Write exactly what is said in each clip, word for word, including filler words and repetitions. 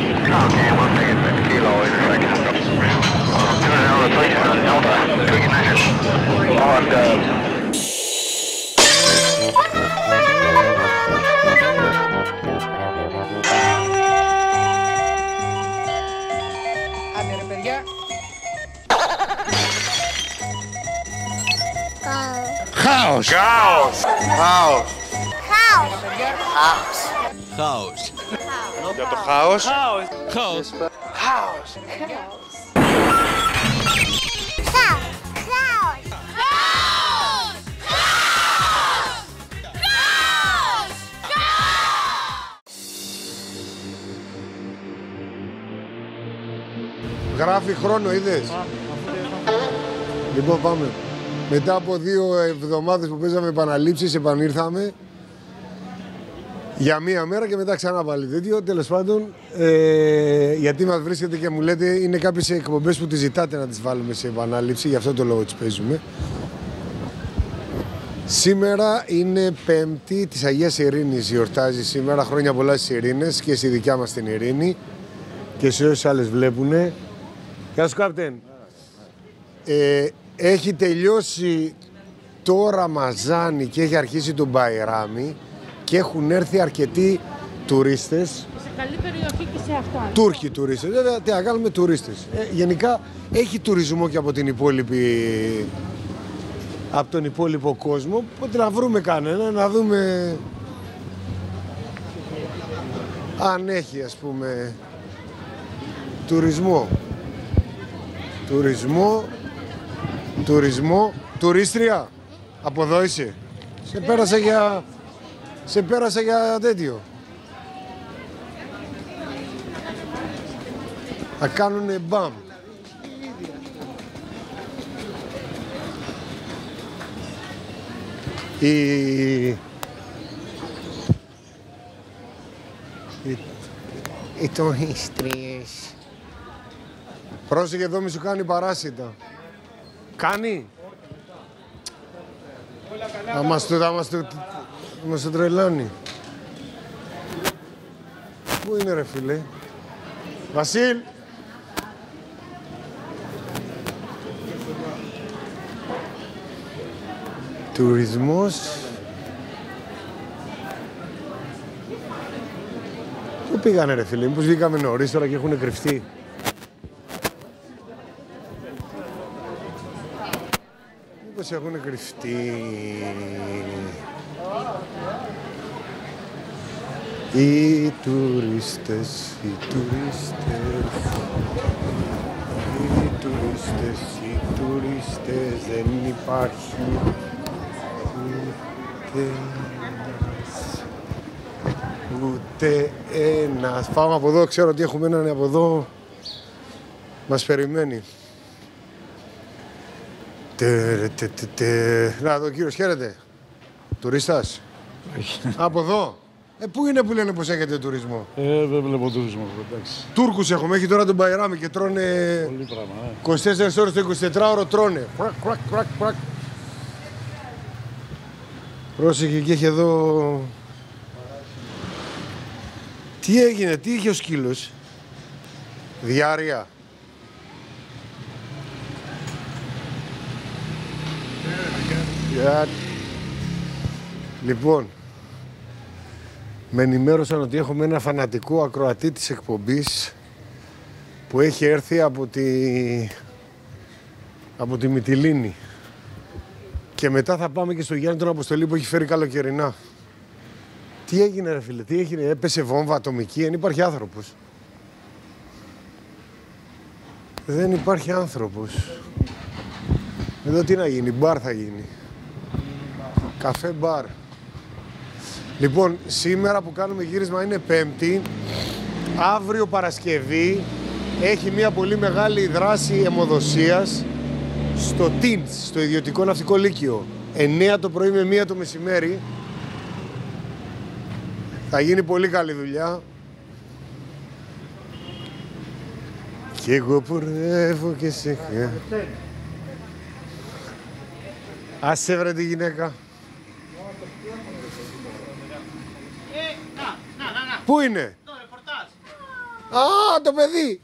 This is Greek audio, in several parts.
Okay, one second, six kilo intersection. Um, doing an replacement on Delta, quick ignition. On, uh... Άντε ρε παιδιά. Χάος! Chaos! Χάος! Χάος. Χάος! Για το χάος. Χάος! Χάος. Γράφει χρόνο, είδες. Λοιπόν, πάμε. Μετά από δύο εβδομάδες που παίζαμε επαναλήψεις, επανήρθαμε για μία μέρα και μετά ξανά πάλι τέτοιο. Τέλος πάντων, ε, γιατί μας βρίσκεται και μου λέτε, είναι κάποιες εκπομπές που τις ζητάτε να τις βάλουμε σε επανάληψη, γι' αυτό το λόγο τις παίζουμε. Σήμερα είναι Πέμπτη της Αγίας Ειρήνης, γιορτάζει σήμερα. Χρόνια πολλά στις Ειρήνες και στη δικιά μας την Ειρήνη και σε όσες άλλες βλέπουνε. Γεια σου, Κάπτεν. Ε, έχει τελειώσει το Ραμαζάνι και έχει αρχίσει το Μπαϊράμι και έχουν έρθει αρκετοί τουρίστες. Σε καλή περιοχή και σε αυτό. Τούρκοι τουρίστες. Βέβαια, τι να κάνουμε, τουρίστες. Ε, γενικά έχει τουρισμό και από την υπόλοιπη, από τον υπόλοιπο κόσμο. Οπότε να βρούμε κανένα, να δούμε αν έχει, ας πούμε, τουρισμό. Τουρισμό, τουρισμό, τουρίστρια, από εδώ είσαι. Σε πέρασα για, σε πέρασα για τέτοιο. Θα κάνουνε μπαμ. Οι... Οι... Οι τουρίστριες. Πρόσεχε εδώ, μη σου κάνει παράσιτα. Κάνει. Θα μας το, θα μας το, θα μας το τρελάνει. Πού είναι ρε φίλε. Βασίλ. Τουρισμός. Πού πήγανε ρε φίλε, μήπως βγήκαμε νωρίς τώρα και έχουν κρυφτεί. Μήπως έχουν κρυφτεί. Οι τουρίστες, οι τουρίστες, οι τουρίστες, οι τουρίστες, δεν υπάρχει ούτε ένας, ούτε ένας. Πάμε από εδώ, ξέρω ότι έχουμε έναν από εδώ, μας περιμένει. Τε, τε, τε, τε. Να εδώ κύριος, χαίρετε. Τουρίστας. Από εδώ. Ε, πού είναι που λένε πως έχετε τουρισμό. Ε, δεν βλέπω τουρισμό, εντάξει. Τούρκους έχουμε, έχει τώρα τον Μπαϊράμι και τρώνε... Πολύ πράγμα, ε. είκοσι τέσσερις ώρες το εικοσιτετράωρο τρώνε. Κρακ, κρακ, κρακ, κρακ. Πρόσεχε και έχει εδώ... Τι έγινε, τι είχε ο σκύλος. Διάρρεια. Yeah. Λοιπόν, με ενημέρωσαν ότι έχουμε ένα φανατικό ακροατή της εκπομπής που έχει έρθει από τη, από τη Μυτιλήνη. Και μετά θα πάμε και στο Γιάννη τον Αποστολή που έχει φέρει καλοκαιρινά. Τι έγινε ρε φίλε, τι έγινε, έπεσε βόμβα ατομική, δεν υπάρχει άνθρωπος. Δεν υπάρχει άνθρωπος. Εδώ τι να γίνει, μπαρ θα γίνει. Καφέ μπαρ. Λοιπόν, σήμερα που κάνουμε γύρισμα είναι Πέμπτη. Αύριο Παρασκευή έχει μια πολύ μεγάλη δράση αιμοδοσίας στο Τίνς, στο ιδιωτικό ναυτικό λύκειο. εννιά το πρωί με μία το μεσημέρι. Θα γίνει πολύ καλή δουλειά. Κι εγώ πορεύω και σε χα... Άσε βρε τη γυναίκα. Πού είναι? Α, το παιδί!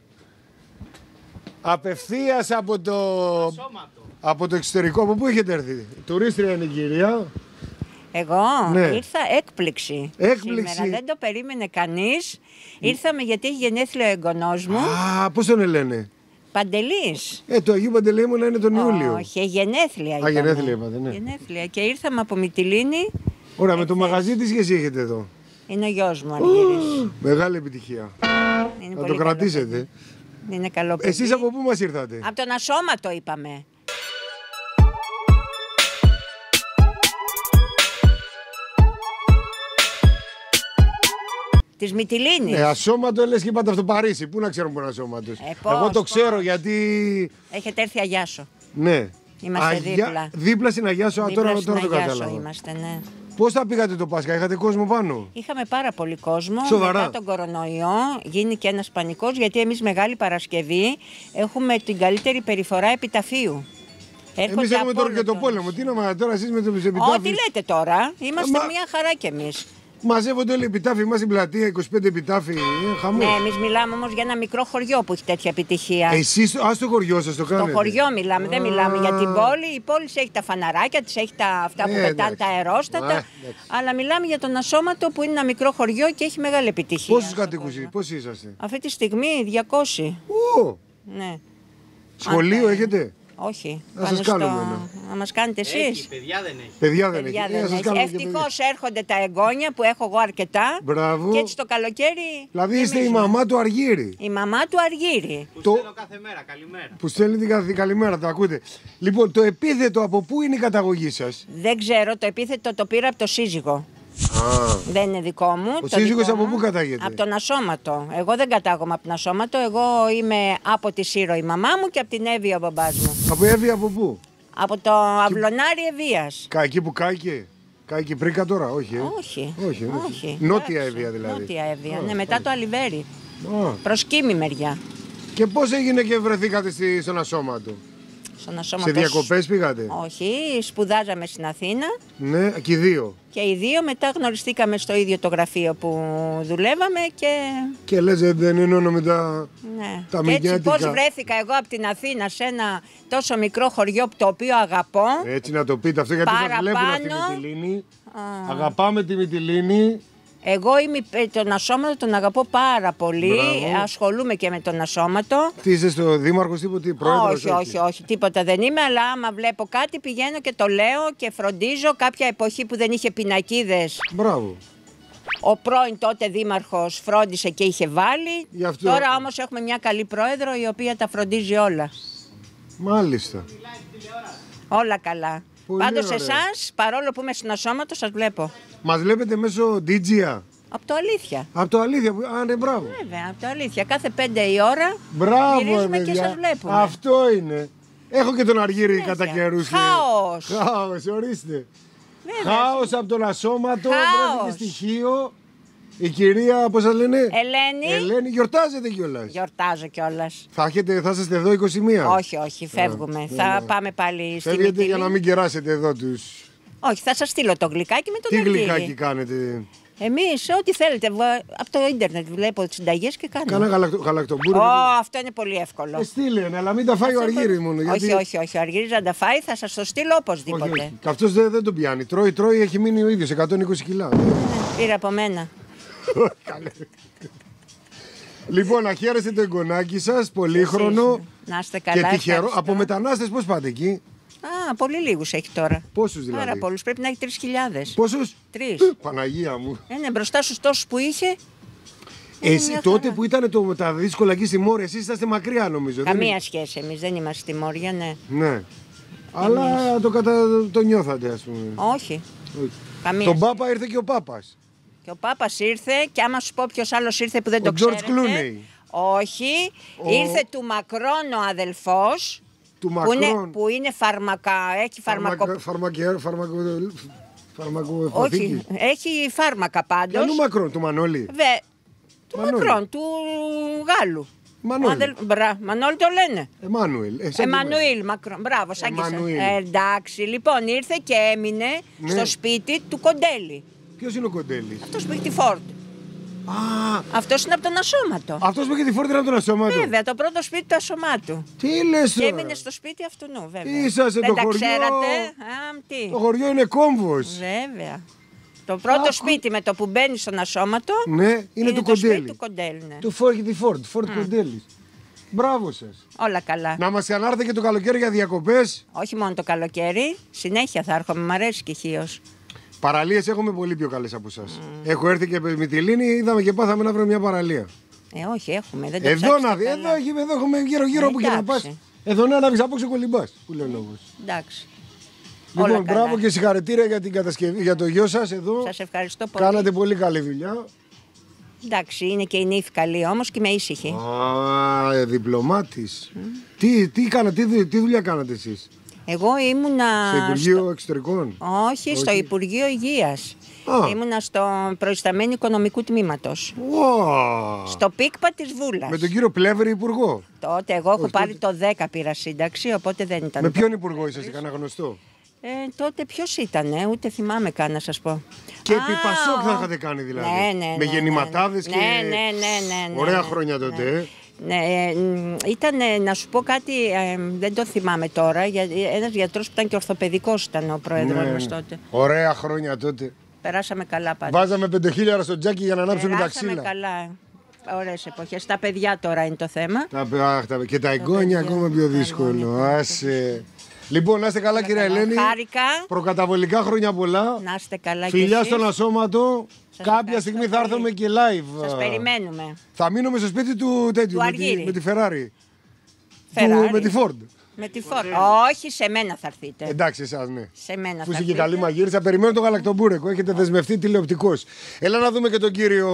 Απευθείας από το... από το εξωτερικό. Από πού έχετε έρθει? Τουρίστρια είναι η κυρία. Εγώ Ναι. ήρθα έκπληξη. Έκπληξη. Σήμερα δεν το περίμενε κανείς. Ήρθαμε γιατί έχει γενέθλια ο εγγονός μου. Α, πώς τον λένε? Παντελής. Ε, το Αγίου Παντελεήμονα να είναι τον Ιούλιο. Όχι, γενέθλια Α, ήταν. γενέθλια είπατε, ναι. Γενέθλια. Και ήρθαμε από Μυτιλήνη. Ωραία, με το μαγαζί της και εσύ έχετε εδώ. Είναι ο γιος μου, Αργύρης. Μεγάλη επιτυχία. Είναι Να πολύ το καλό κρατήσετε. παιδί. Είναι καλό παιδί. Εσείς από πού μας ήρθατε? Από τον Ασώματο είπαμε. Της Μυτιλήνης. Ε, ασώματο λες και είπατε αυτό Παρίσι. Πού να ξέρουν που είναι ασώματος? Ε, πώς, Εγώ το πώς. ξέρω γιατί... Έχετε έρθει Αγιάσο. Ναι. Είμαστε δίπλα. Δίπλα στην Αγιάσο, α, τώρα, Δίπλα τώρα το στην Αγιάσο κατάλαβα. είμαστε, ναι. Πώς θα πήγατε το Πάσχα, είχατε κόσμο πάνω? Είχαμε πάρα πολύ κόσμο. Σοβαρά? Μετά τον κορονοϊό γίνει και ένας πανικός, γιατί εμείς Μεγάλη Παρασκευή έχουμε την καλύτερη περιφορά επιταφείου. Εμείς έχουμε τώρα και το πόλεμο. Τι να μα τώρα εσείς με το επιτάφιο? Ό,τι λέτε τώρα. Είμαστε Μα- μια χαρά κι εμείς. Μαζεύονται όλοι οι επιτάφοι, είμαστε στην πλατεία, είκοσι πέντε επιτάφοι. Είναι χαμό. Ναι, εμείς μιλάμε όμως για ένα μικρό χωριό που έχει τέτοια επιτυχία. Εσείς, α το χωριό σας το κάνετε? Στο χωριό μιλάμε, δεν μιλάμε για την πόλη. Η πόλη έχει τα φαναράκια της, έχει τα, αυτά που Ε, πετάνε εντάξει. τα αερόστατα. Α, εντάξει. Αλλά μιλάμε για τον Ασώματο που είναι ένα μικρό χωριό και έχει μεγάλη επιτυχία. Πόσους στον κατοίκους, κόσμο. πώς είσαστε? Αυτή τη στιγμή διακόσιοι. Ω, Ναι. σχολείο Αν- έχετε? Όχι. Να σας κάνω εμένα. Να μας κάνετε εσείς. Παιδιά δεν έχει. Παιδιά δεν Παιδιά έχει. δεν Ε, να σας έχει. κάνω και παιδιά. Ευτυχώς έρχονται τα εγγόνια που έχω εγώ αρκετά. Μπράβο. Και έτσι το καλοκαίρι. Δηλαδή είστε η γεμίζουμε. μαμά του Αργύρη. Η μαμά του Αργύρη. Που Το- στέλνω κάθε μέρα. Καλημέρα. Που στέλνει την καθ- καλημέρα, το ακούτε. Λοιπόν, το επίθετο από πού είναι η καταγωγή σας? Δεν ξέρω, το επίθετο το πήρα από το σύζυγο. Α, Δεν είναι δικό μου. Ο το σύζυγος δικό από μου, πού κατάγεται? Από τον Ασώματο. Εγώ δεν κατάγομαι από τον Ασώματο. Εγώ είμαι από τη Σύρο η μαμά μου και από την Εύβοια ο μπαμπάς μου. από Εύβοια από πού? Από το Αυλωνάρι Ευβίας. Κα, εκεί που κάηκε. Κάηκε πρίκα τώρα, όχι. Ε. Όχι. Όχι, όχι. όχι. Νότια Εντάξει. Εύβοια δηλαδή. Νότια Εύβοια, Α, ναι, μετά το Αλιβέρι. Α. Προς Κίμη μεριά. Και πώς έγινε και βρεθήκατε στη, στον Ασώματο? Στον Ασώματο. Σε διακοπές πήγατε? Όχι, σπουδάζαμε στην Αθήνα Ναι, και οι δύο. και οι δύο μετά γνωριστήκαμε στο ίδιο το γραφείο που δουλεύαμε και. Και λες ε, δεν ενώνω με τα... Ναι. Τα Και έτσι μηνιάτικα. πώς βρέθηκα εγώ από την Αθήνα σε ένα τόσο μικρό χωριό το οποίο αγαπώ. Έτσι να το πείτε αυτό γιατί σας Παραπάνω. βλέπουν στη Μυτιλήνη. Αγαπάμε τη Μυτιλήνη. Εγώ είμαι υπέρ- τον Ασώματο, τον αγαπώ πάρα πολύ. Μπράβο. Ασχολούμαι και με τον Ασώματο. Τι είστε στο δήμαρχος, τίποτα, πρόεδρος? όχι, όχι, όχι, τίποτα δεν είμαι, αλλά άμα βλέπω κάτι πηγαίνω και το λέω και φροντίζω. Κάποια εποχή που δεν είχε πινακίδες, Μπράβο. ο πρώην τότε δήμαρχος φρόντισε και είχε βάλει. Γι' αυτό- Τώρα όμως έχουμε μια καλή πρόεδρο η οποία τα φροντίζει όλα. Μάλιστα. Όλα καλά. Πολύ Πάντως ωραία. εσάς, παρόλο που είμαι στην Ασώματο, σας βλέπω. Μας βλέπετε μέσω ντι τζι α. Από το αλήθεια. Από το αλήθεια. που- Α, ναι, μπράβο. Βέβαια, από το αλήθεια. Κάθε πέντε η ώρα Μπράβο, γυρίζουμε ε, και παιδιά. σας βλέπουμε. Αυτό είναι. Έχω και τον Αργύρη Αλήθεια. κατά καιρούς. και- Χάος. Χάος, ορίστε. Βέβαια. Χάος από τον Ασώματο, Χάος. βρέθηκε στοιχείο. Η κυρία, πώς σας λένε? Ελένη. Ελένη, γιορτάζετε κιόλας. Γιορτάζω κιόλας. Θα, έχετε, θα είστε εδώ είκοσι μία. Όχι, όχι, φεύγουμε. θα πάμε πάλι στη Φεύγετε για Μυτιλήνη. να μην κεράσετε εδώ τους. Όχι, θα σας στείλω το γλυκάκι με τον Τι Αργύρη. γλυκάκι κάνετε? Εμείς, ό,τι θέλετε. βα- Από το ίντερνετ βλέπω τις συνταγές και κάνω. Κάνα γαλακτο, γαλακτομπούργκερ. Ω, αυτό είναι πολύ εύκολο. Ε, στείλε, ναι, αλλά μην τα φάει ο Αργύρης μόνο. Όχι, γιατί- όχι, όχι. Ο Αργύρης να τα φάει, θα σας το στείλω οπωσδήποτε. Όχι, όχι. Και αυτός δεν, δεν τον πιάνει. Τρώει, τρώει, έχει μείνει ο ίδιος, εκατόν είκοσι κιλά. Πήρε από μένα. Λοιπόν, να χαίρεστε το εγγονάκι σας, πολύχρονο Εσείς, να είστε καλά. και τυχερό. ευχαριστώ. Από μετανάστες πώς πάτε εκεί? Α, πολύ λίγους έχει τώρα. Πόσους δηλαδή? Πάρα πολλούς. Πρέπει να έχει τρεις χιλιάδες. Πόσους? Τρεις. Ε, Παναγία μου. Ε, ναι, μπροστά στους τόσους που είχε. Εσύ μια τότε χαρά. που ήταν το, τα δύσκολα εκεί στη Μόρια, εσείς είσαστε μακριά νομίζω. δεν Καμία είναι? σχέση. Εμείς δεν είμαστε στη Μόρια, ναι. Ναι. Αλλά το, κατα... το νιώθατε, ας πούμε. Όχι. Όχι. Καμία Τον σχέση. Πάπα ήρθε και ο Πάπας. Και ο Πάπας ήρθε και άμα σου πω ποιος άλλος ήρθε που δεν Ο το George ξέρετε. Clooney. Όχι. Ο- Ήρθε του Μακρόν ο αδελφός. Του Που είναι, Μακρόν. που είναι φαρμακα, έχει φαρμακο... Φαρμακο... Φαρμακο... Φαρμακο... Φαρμακοθήκη. Όχι, έχει φάρμακα πάντως. Ποιανού Μακρόν, του Μανώλη. Βε... Του Μανώλη. Μακρόν, του Γάλλου. Μανώλη. Ο αδελ... Μπρα... Μανώλη το λένε. Εμμάνουελ. Ε, σαν και εμένα. Εμμανουήλ Μακρόν. Μπράβο, σαν και εσένα. Εμμανουήλ. Ε, εντάξει, λοιπόν ήρθε και έμεινε Ναι. στο σπίτι του Κοντέλη. Ποιος είναι ο Κοντέλης? Αυτός που έχει τη Φόρτ. Α, Αυτός είναι από τον Ασώματο. αυτός που είχε τη Ford είναι από τον Ασώματο. Βέβαια, το πρώτο σπίτι του Ασωμάτου. Τι λες Και τώρα. έμεινε στο σπίτι αυτού, βέβαια. Είσαστε Δεν το τα χωριό. ξέρατε. Α, τι. Το χωριό είναι κόμβος. Βέβαια. Το πρώτο Άκου. σπίτι με το που μπαίνει στον Ασώματο Ναι, είναι, του το σπίτι Κοντέλη. του Κοντέλη. Ναι. Του Ford, τη Ford, Ford Κοντέλης. Μπράβο σας. Όλα καλά. Να μας ξανάρθετε και το καλοκαίρι για διακοπές. Όχι μόνο το καλοκαίρι, συνέχεια θα έρχομαι. Μ' αρέσει και χίος. Παραλίες έχουμε πολύ πιο καλές από εσάς. Έχω έρθει και με τη Λίνη, είδαμε και πάθαμε να βρούμε μια παραλία. Ε, όχι, έχουμε. Δεν το Εδώ ψάξετε να δει, καλά. εδώ, έχει- εδώ έχουμε γύρω-γύρω Ε, όπου και να εντάξει. πας. Εδώ να ανάβεις από έξω κολυμπάς, που λέει ο λόγος. Εντάξει. Όλα Λοιπόν, καλά. μπράβο και συγχαρητήρια για την κατασκευή, για το γιο σας εδώ. Σας ευχαριστώ πολύ. Κάνατε πολύ καλή δουλειά. Εντάξει, είναι και η νύφη καλή όμως και είμαι ήσυχη. Α, ε, διπλωμάτης. Τι, τι, κάνα, τι, δου- τι δουλειά κάνατε εσείς, Εγώ ήμουνα. στο Υπουργείο στο- Εξωτερικών. Όχι, στο Όχι. Υπουργείο Υγείας. Α. Ήμουνα στο προϊσταμένο οικονομικού τμήματος. Ω, Στο πίκπα της Βούλας. με τον κύριο Πλεύρη υπουργό. Τότε εγώ έχω Όχι, πάρει τότε. το δέκα πήρα σύνταξη, οπότε δεν ήταν. Με το- ποιον υπουργό είσαστε, κανένα γνωστό. Ε, τότε ποιος ήτανε, ούτε θυμάμαι καν να σας πω. Και Α, επί Πασόκ θα ο- είχατε κάνει δηλαδή. Ναι, ναι, Με ναι, γεννηματάδες ναι, και. ναι, ναι, ναι, ναι, Ωραία ναι, χρόνια ναι. τότε. ε. Ναι, ήταν να σου πω κάτι, ε, δεν το θυμάμαι τώρα. Για, ένας γιατρός που ήταν και ορθοπαιδικός ήταν ο πρόεδρος Ναι, μας ναι. τότε. Ωραία χρόνια τότε. Περάσαμε καλά πάντα. Βάζαμε πεντοχίλιαρα στο τζάκι για να ανάψουν τα Περάσαμε ξύλα. καλά. Ωραίες εποχές. Τα παιδιά τώρα είναι το θέμα. Τα, αχ, τα- και τα εγγόνια παιδιά, ακόμα πιο τα δύσκολο. εγγόνια. Άσε. Λοιπόν, να είστε καλά, κυρία καλά. Ελένη. Χάρηκα. Προκαταβολικά χρόνια πολλά. Να είστε καλά κι Φιλιά εσείς. στον Ασώματο. Σας Κάποια ευχαριστώ στιγμή θα πολύ. έρθουμε και live. Σας περιμένουμε. Θα μείνουμε στο σπίτι του τέτοιου, Του με, τη, Αργύρη. με τη Ferrari. Ferrari. Του, με τη Ford. Με τη φόρμα. Όχι, σε μένα θα έρθετε. Εντάξει, εσάς, ναι. Σε μένα Που θα είσαι και έρθετε. καλή μαγείρισα. Περιμένω το γαλακτομπούρεκο. Έχετε δεσμευτεί τηλεοπτικός. Έλα να δούμε και τον κύριο.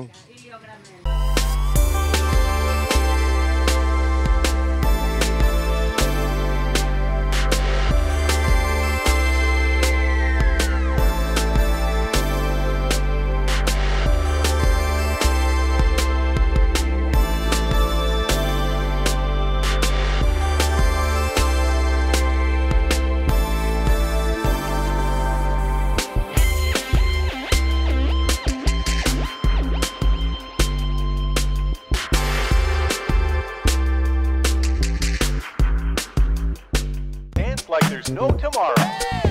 Dance like there's no tomorrow.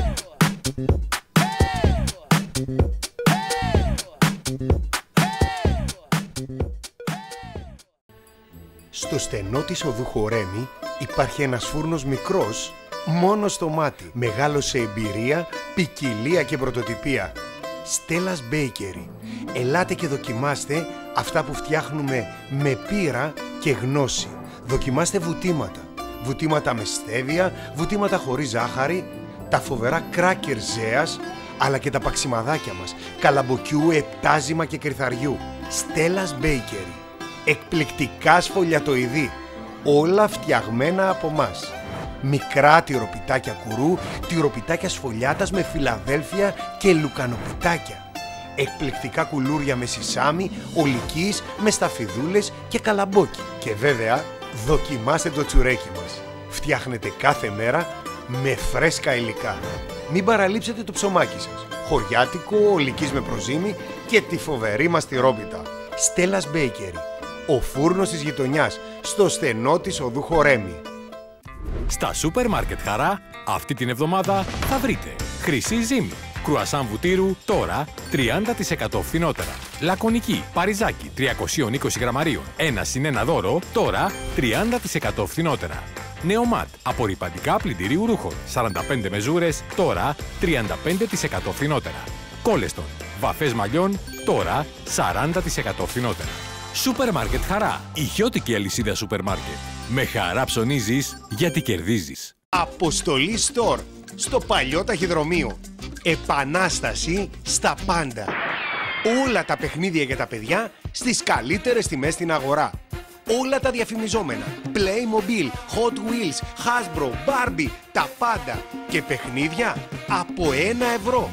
Στο στενό της οδού Χορέμη υπάρχει ένας φούρνος μικρός, μόνο στο μάτι. Μεγάλος σε εμπειρία, ποικιλία και πρωτοτυπία. Στέλλας Bakery. Ελάτε και δοκιμάστε αυτά που φτιάχνουμε με πείρα και γνώση. Δοκιμάστε βουτήματα. Βουτήματα με στέβια, βουτήματα χωρίς ζάχαρη, τα φοβερά κράκερ ζέας, αλλά και τα παξιμαδάκια μας, καλαμποκιού, επτάζημα και κρυθαριού. Στέλλας Bakery. Εκπληκτικά σφολιατοειδή. Όλα φτιαγμένα από μας. Μικρά τυροπιτάκια κουρού, τυροπιτάκια σφολιάτας με φιλαδέλφια και λουκανοπιτάκια. Εκπληκτικά κουλούρια με σισάμι, ολικής, με σταφιδούλες και καλαμπόκι. Και βέβαια, δοκιμάστε το τσουρέκι μας. Φτιάχνετε κάθε μέρα με φρέσκα υλικά. Μην παραλείψετε το ψωμάκι σας. Χωριάτικο, ολικής με προζύμι και τη φοβερή μας τυρόπιτα. Στέλλας Bakery. Ο φούρνος της γειτονιάς, στο στενό της οδού Χορέμη. Στα σούπερ μάρκετ Χαρά, αυτή την εβδομάδα θα βρείτε χρυσή ζύμη, κρουασάν βουτύρου, τώρα τριάντα τοις εκατό φθηνότερα. Λακωνική, παριζάκι τριακόσια είκοσι γραμμαρίων, ένα συν ένα δώρο, τώρα τριάντα τοις εκατό φθηνότερα. Νεομάτ, απορρυπαντικά πλυντηρίου ρούχων, σαράντα πέντε μεζούρες, τώρα τριάντα πέντε τοις εκατό φθηνότερα. Κόλεστον, βαφές μαλλιών, τώρα σαράντα τοις εκατό φθηνότερα. Σούπερ μάρκετ Χαρά, ηχιώτικη αλυσίδα σούπερ μάρκετ. Με χαρά ψωνίζεις γιατί κερδίζεις. Αποστολή Store, στο παλιό ταχυδρομείο. Επανάσταση στα πάντα. Όλα τα παιχνίδια για τα παιδιά στις καλύτερες τιμές στην αγορά. Όλα τα διαφημιζόμενα. Playmobil, Hot Wheels, Hasbro, Barbie, τα πάντα. Και παιχνίδια από ένα ευρώ.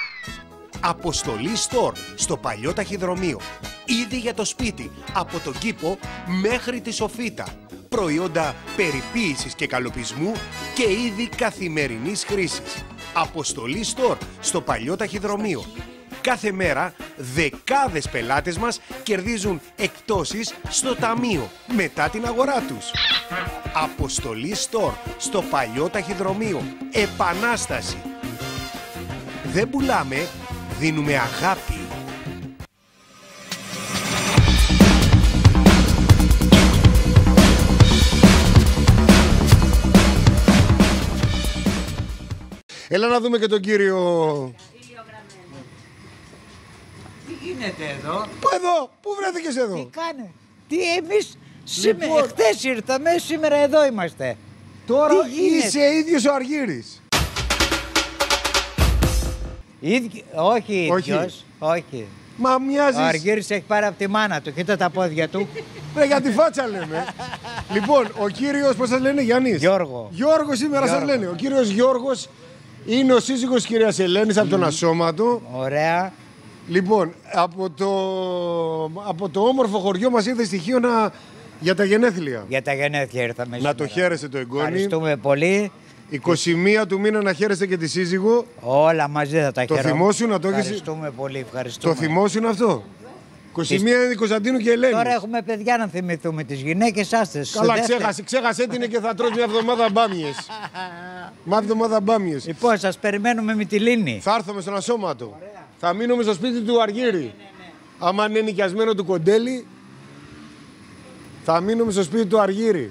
Αποστολή Store, στο παλιό ταχυδρομείο. Ήδη για το σπίτι, από τον κήπο μέχρι τη σοφίτα. Προϊόντα περιποίησης και καλοπισμού και είδη καθημερινής χρήσης. Αποστολή Store, στο παλιό ταχυδρομείο. Κάθε μέρα δεκάδες πελάτες μας κερδίζουν εκπτώσεις στο ταμείο μετά την αγορά τους. Αποστολή Store στο παλιό ταχυδρομείο. Επανάσταση. Δεν πουλάμε, δίνουμε αγάπη. Έλα να δούμε και τον κύριο... Τι γίνεται εδώ? Πού εδώ, πού βρέθηκες εδώ? Τι κάνε? Τι εμείς σήμερα, Λοιπόν... χτες ήρθαμε, σήμερα εδώ είμαστε. Τώρα Τι είσαι ίδιος ο Αργύρης. Ίδι... Όχι Όχι. ίδιος, όχι. Μα μοιάζεις... Ο Αργύρης έχει πάρει από τη μάνα του, κοίτα τα πόδια του. Ρε, για τη φάτσα λέμε. Λοιπόν, ο κύριος, πώς σας λένε, Γιάννης? Γιώργο. Γιώργο σήμερα σας λένε. Ο κύριος Γιώργος είναι ο σύζυγος της κυρίας Ελένης από τον Ασώματο. Ωραία. Λοιπόν, από το, από το όμορφο χωριό μας ήρθε στοιχείο να... για τα γενέθλια. Για τα γενέθλια ήρθαμε Να σήμερα. το χαίρεστε το εγγόνι. Ευχαριστούμε πολύ. είκοσι μία του μήνα να χαίρεστε και τη σύζυγο. Όλα μαζί θα τα Το χαίρομαι. θυμόσουν να το έχεις... Ευχαριστούμε πολύ, ευχαριστούμε. Το θυμόσουν αυτό. είκοσι μία είναι Κωνσταντίνου και Ελένης. Τώρα έχουμε παιδιά να θυμηθούμε τις γυναίκες, άστες. Καλά, δεύτερη... ξέχασε, ξέχασε την και θα τρως μια εβδομάδα μπάμιες. Μια εβδομάδα μπάμιες. Λοιπόν, σας περιμένουμε με τη Λίνη. Θα έρθουμε στον Ασώματο. Θα μείνουμε στο σπίτι του Αργύρη. Ναι, ναι, ναι. Άμα είναι νοικιασμένο του Κοντέλη, θα μείνουμε στο σπίτι του Αργύρη.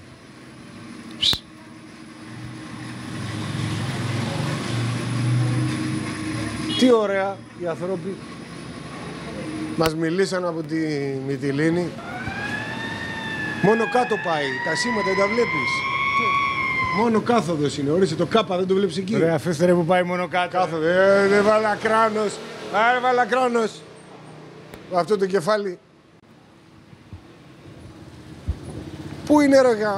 Τι ωραία οι ανθρώποι. Μας μιλήσαν από τη Μυτιλήνη. Μόνο κάτω πάει, τα σήματα δεν τα βλέπεις. Μόνο κάθοδος είναι, ορίστε το κάπα δεν το βλέπεις εκεί. Ρε αφήστε ρε που πάει μόνο κάτω. Κάθοδο, ε, δεν βάλα κράνος. Α, βάλα κράνος. Αυτό το κεφάλι. Πού είναι ρε γα...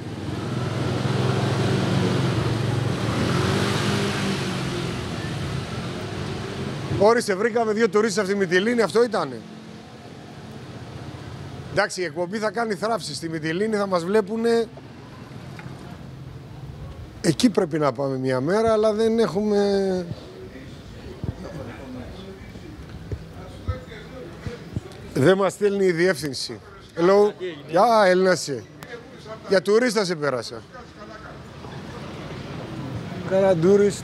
Όρισε, βρήκαμε δύο τουρίστες από τη Μυτιλήνη, αυτό ήτανε. Εντάξει, η εκπομπή θα κάνει θράψη. Στη Μυτιλήνη θα μας βλέπουνε. Εκεί πρέπει να πάμε μια μέρα, αλλά δεν έχουμε... Δεν μας στέλνει η διεύθυνση. Hello. Γεια, Έλληνα σε. Για τουρίστα σε πέρασα. Κάρα τουρίστ.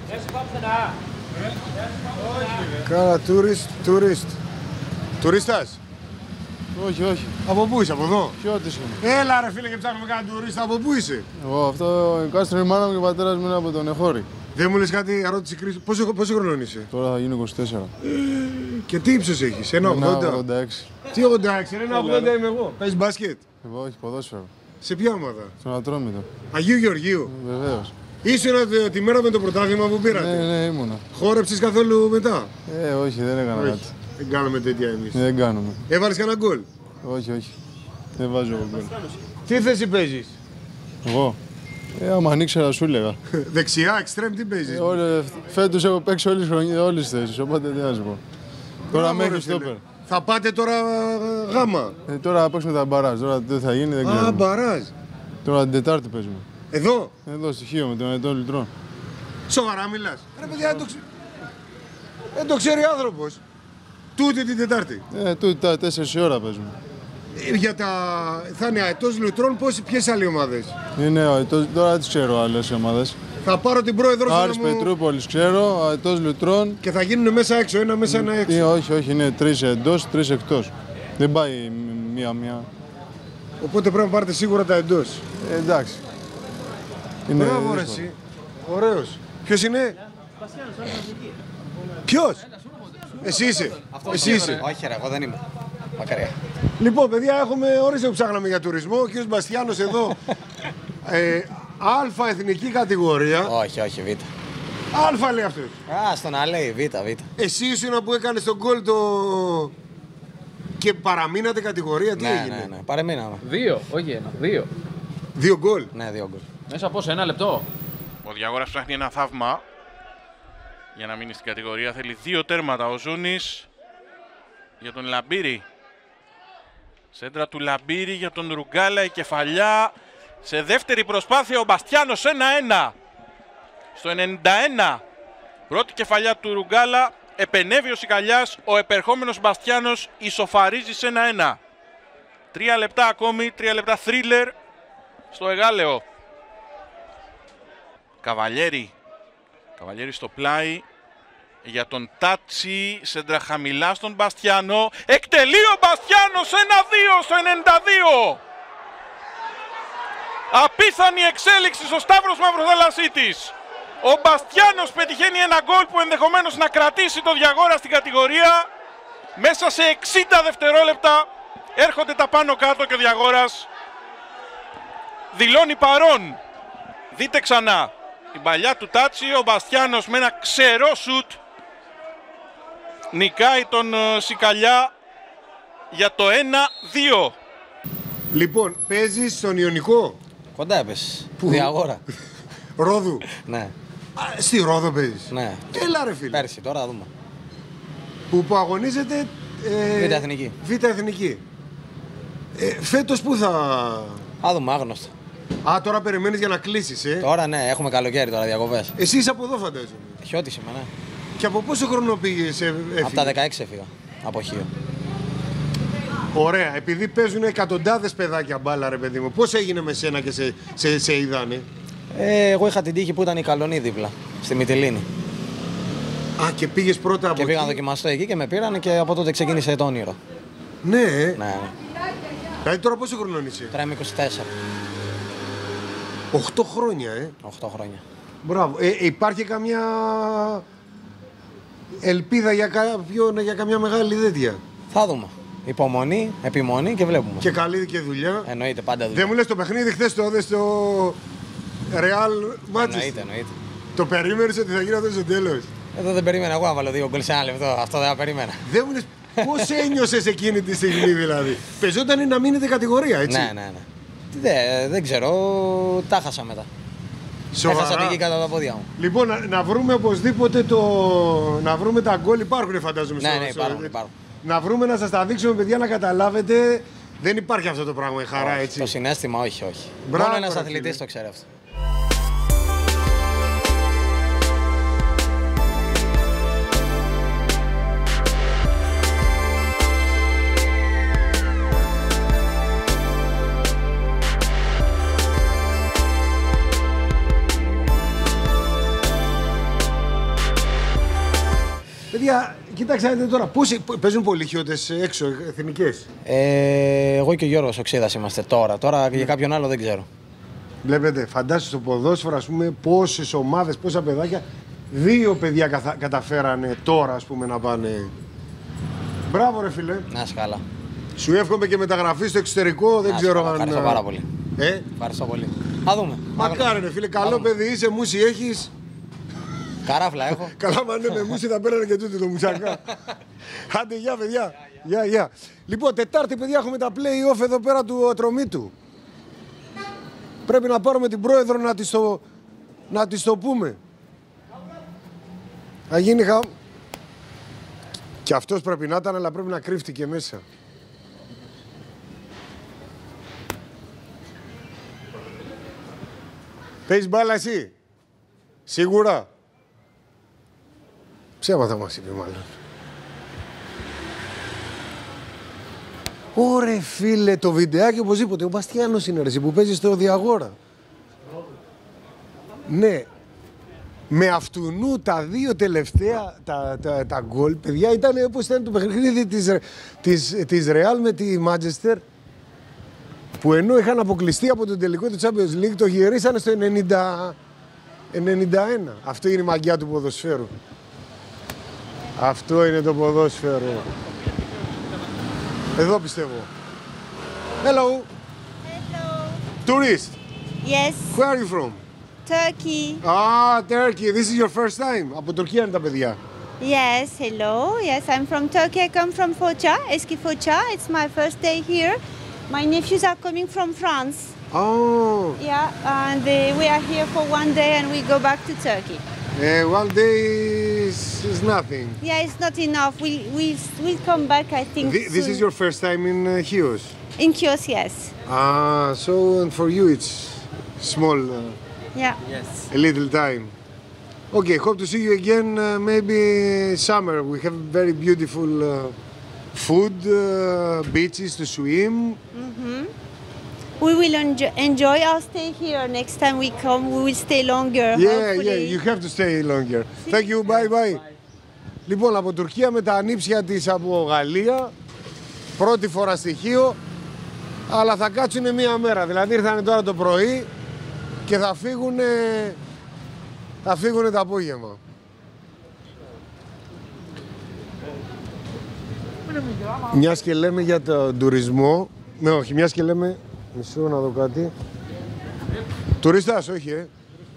Κάρα τουρίστ, τουρίστ. Τουρίστας. Όχι, όχι. Από πού είσαι, από εδώ? Ποιο της είναι? Έλα ρε φίλε και ψάχνουμε κάνα τουρίστα, από πού είσαι? Εγώ αυτό, η κάστρο η μάνα μου και ο πατέρας μου είναι από τον Εχώρη. Δεν μου λες κάτι, ερώτηση κρίση. Πόσο, πόσο χρονών είσαι? Τώρα θα γίνω είκοσι τέσσερα. Και τι ύψος έχεις, ένα ογδόντα? ογδόντα έξι. Τι ογδόντα έξι, ένα ογδόντα είμαι εγώ. Παίζεις μπάσκετ? Εγώ όχι, ποδόσφαιρο. Σε ποια ομάδα? Στον Ατρόμητο. Αγίου Γεωργίου. Βεβαίως. Ήσουν τη μέρα με το πρωτάθλημα που πήρατε? Ναι, ναι, ήμουνα. Χόρεψες καθόλου μετά? Ε, όχι, δεν έκανα Όχι. κάτι. Δεν κάνουμε τέτοια εμείς. Δεν κάνουμε. Έβαλες κανένα γκολ? Όχι, όχι. Δεν βάζω εγώ γκολ. Τι θέση παίζεις? Εγώ. Ε, άμα αν ήξερα σου έλεγα. Δεξιά, εξτρέμ, τι παίζεις? Ε, όλε, φέτος έχω παίξει όλες, χρονιές, όλες τις θέσεις, οπότε τι να σου πω. Τώρα Μπράβο, ρε μέχρι φίλε. στόπερ. Θα πάτε τώρα ε, γάμα. Ε, τώρα θα παίξουμε τα μπαράζ, τώρα τι θα γίνει δεν Α, ξέρω. μπαράζ. Τώρα την Τετάρτη παίζουμε. Εδώ. Εδώ στοιχείο με τον Ετών Λιτρών. Σοβαρά μιλάς? Ρε παιδιά, δεν το, ξε... δεν το ξέρει άνθρωπος. Τούτη την Τετάρτη. Ε, τούτη τα τέσσερις η ώρα παίζουμε. Ε, Για τα... Θα είναι αετός Λουτρών, πώς, ποιες άλλοι ομάδες? Είναι ο Ετός, τώρα δεν τις ξέρω άλλες ομάδες. Θα πάρω την πρόεδρο σου Άρης να μου... Πετρούπολης ξέρω, ο Ετός Λουτρών. Και θα γίνουν μέσα έξω, ένα μέσα, ένα έξω. Ε, όχι, όχι, είναι τρεις εντός, τρεις εκτός. Δεν πάει μία-μία. Οπότε πρέπει να πάρετε σίγουρα τα εντός. Ε, εντάξει. Είναι Μπράβο ρε δύσκολο. εσύ. Ωραίος. Ποιος είναι? Ποιος? Εσύ είσαι. Εσύ είσαι. Όχι, ρε, εγώ δεν είμαι. Μακαριά. Λοιπόν, παιδιά, έχουμε όρισε που ψάχναμε για τουρισμό. Ο κ. Μπαστιάνος εδώ. ε, Α εθνική κατηγορία. Όχι, όχι, Β. Α λέει αυτός. Α, στον Α λέει Β, Β. Εσύ ήσουν που έκανε τον γκολ το... και παραμείνατε κατηγορία. Τι ναι, έγινε? ναι, ναι. Παρεμείναμε. Δύο, όχι ένα. Δύο. Δύο γκολ. Ναι, δύο γκολ. Μέσα από ένα λεπτό. Ο Διαγόρας ψάχνει ένα θαύμα για να μείνει στην κατηγορία. Θέλει δύο τέρματα ο Ζούνης για τον Λαμπύρη. Σέντρα του Λαμπύρη για τον Ρουγκάλα, η κεφαλιά. Σε δεύτερη προσπάθεια ο Μπαστιάνος ένα ένα. Στο ενενήντα ένα. Πρώτη κεφαλιά του Ρουγκάλα, Επενεύει ο Σικαλιάς, ο επερχόμενος Μπαστιάνος ισοφαρίζει σε ένα ένα. Τρία λεπτά ακόμη, τρία λεπτά θρίλερ στο Εγάλεο. Καβαλιέρη. Καβαλιέρη στο πλάι για τον Τάτσι, σέντρα χαμηλά στον Μπαστιάνο. Εκτελεί ο Μπαστιάνος ένα δύο στο ενενήντα δύο. Απίθανη εξέλιξη στο Σταύρος Μαυροθαλασσίτης. Ο Μπαστιάνος πετυχαίνει ένα γκολ που ενδεχομένως να κρατήσει το Διαγόρα στην κατηγορία. Μέσα σε εξήντα δευτερόλεπτα έρχονται τα πάνω κάτω και ο Διαγόρας δηλώνει παρόν. Δείτε ξανά την παλιά του Τάτσι, ο Μπαστιάνος με ένα ξερό σουτ νικάει τον Σικαλιά για το ένα δύο. Λοιπόν, παίζεις στον Ιωνικό. Κοντά έπεσες. Πού? Διαγόρα. Ρόδου. Ναι. Α, στη Ρόδο παίζεις. Ναι. Έλα ρε φίλε. Πέρσι, τώρα θα δούμε. Που, που αγωνίζεται... Ε, Β' Εθνική. Β' Εθνική. Ε, φέτος πού θα... Θα δούμε, άγνωστο. Α, τώρα περιμένεις για να κλείσεις, ε. Τώρα ναι, έχουμε καλοκαίρι τώρα, διακοπές. Εσύ είσαι από εδώ φαντάζομαι. Χιώτισε με, ναι. Και από πόσο χρόνο πήγες, ε, έφυγες? Από τα δεκαέξι έφυγα. Από Χίο. Ωραία, επειδή παίζουν εκατοντάδες παιδάκια μπάλα, ρε παιδί μου, πώς έγινε με σένα και σε, σε, σε είδανε? Ε, εγώ είχα την τύχη που ήταν η Καλονή δίπλα, στη Μυτιλήνη. Α, και πήγες πρώτα από Και πήγα να εκεί. δοκιμαστώ εκεί και με πήραν και από τότε ξεκίνησε το όνειρο. Ναι, ε. Ναι, ναι. Δηλαδή τώρα πόσο χρονών είσαι? Τώρα είμαι είκοσι τέσσερα. Οχτώ χρόνια, ε. Οχτώ χρόνια. Μπράβο. Ε, υπάρχει καμιά ελπίδα για, κάποιο, για καμιά μεγάλη τέτοια? Θα δούμε. Υπομονή, επιμονή και βλέπουμε. Και καλή και δουλειά. Εννοείται, πάντα δουλειά. Δεν μου λες το παιχνίδι χθες το έδες στο Real Manchester? Εννοείται, εννοείται. Το περίμενες ότι θα γίνει αυτό στο τέλος? Εδώ δεν περίμενα εγώ να βάλω δύο γκολ σε ένα λεπτό. Αυτό δεν θα περίμενα. Δεν μου λες πώς ένιωσες εκείνη τη στιγμή δηλαδή? Πεζόταν να μείνετε κατηγορία, έτσι? Ναι, ναι, ναι. Δεν, δεν ξέρω, τα χάσα μετά. Σοβαρά. Έχασα την γη κατά τα πόδια μου. Λοιπόν, να, να βρούμε οπωσδήποτε το... να βρούμε τα γκολ, υπάρχουν φαντάζομαι. Ναι, στο, ναι, στο- υπάρχουν, υπάρχουν. Να βρούμε, να σας τα δείξουμε παιδιά, να καταλάβετε. Δεν υπάρχει αυτό το πράγμα, η χαρά, Όχι, έτσι. Το συναίσθημα, όχι, όχι. Μπράβο, Μόνο ένας ρε αθλητής φίλε. το ξέρει αυτό. Παιδιά, κοίταξε να δείτε τώρα, πόσοι παίζουν πολλοί χιώτες έξω, εθνικές? Ε, εγώ και ο Γιώργος Οξίδας είμαστε τώρα. Τώρα για κάποιον άλλο δεν ξέρω. Βλέπετε, φαντάσου στο ποδόσφαιρο, ας πούμε, πόσες ομάδες, πόσα παιδάκια. Δύο παιδιά καθα... καταφέρανε τώρα, ας πούμε, να πάνε. Μπράβο, ρε φίλε. Να είσαι καλά. Σου εύχομαι και μεταγραφή στο εξωτερικό, δεν Να είσαι ξέρω καλά, αν. ευχαριστώ πάρα πολύ. Ε? Ευχαριστώ πολύ. Θα δούμε. Μακάρι, ρε φίλε, καλό δούμε. παιδί είσαι, μουσι έχεις. Καράφλα έχω. Καλά, μα ναι, με μουσι θα πέρανε και τούτο το μουσακά. Άντε, γεια, παιδιά. Γεια, γεια. Λοιπόν, Τετάρτη, παιδιά, έχουμε τα play-off εδώ πέρα του Ατρομήτου. Πρέπει να πάρουμε την πρόεδρο να της το, να της το πούμε. Θα γίνει χα... Και αυτός πρέπει να ήταν, αλλά πρέπει να κρύφτηκε μέσα. Παίζεις μπάλα εσύ? Σίγουρα? Ψέματα μας είπε μάλλον. Ωρε φίλε, το βιντεάκι οπωσδήποτε. Ο Μπαστιάνος είναι ρε, εσύ, που παίζει στο Διαγόρα. Ναι. Με αυτουνού τα δύο τελευταία τα, τα, τα γκολ, παιδιά, ήταν όπως ήταν το παιχνίδι της, της, της Real με τη Manchester, που ενώ είχαν αποκλειστεί από τον τελικό του Champions League, το γυρίσανε στο ενενήντα, ενενήντα ένα. Αυτό είναι η μαγιά του ποδοσφαίρου. Αυτό είναι το ποδόσφαιρο. Εδώ πιστεύω. Hello. Hello. Tourist. Yes. Where are you from? Turkey. Ah, Turkey. This is your first time. Από Τουρκία είναι τα παιδιά. Yes, hello. Yes, I'm from Turkey. I come from Foça, Eski Foça. It's my first day here. My nephews are coming from France. Oh. Yeah, and uh, we are here for one day and we go back to Turkey. Uh, one day is, is nothing. Yeah, it's not enough. We we we'll come back. I think. Thi- This soon. is your first time in uh, Chios. In Chios, yes. Ah, so and for you it's small, uh, Yeah. Yes. a little time. Okay, hope to see you again uh, maybe summer. We have very beautiful uh, food, uh, beaches to swim. Mm-hmm. We will enjoy, enjoy our stay here. Next time we come, we will stay longer. Yeah, hopefully. yeah, you have to stay longer. Thank you, bye bye. Λοιπόν, από Τουρκία με τα ανήψια της από Γαλλία, πρώτη φορά στοιχείο, αλλά θα κάτσουνε μία μέρα. Δηλαδή ήρθανε τώρα το πρωί και θα φύγουνε, θα φύγουνε το απόγευμα. Μιας και λέμε για τον τουρισμό, ναι όχι, μιας και λέμε, μισό να δω κάτι. Τουρίστας, όχι ε.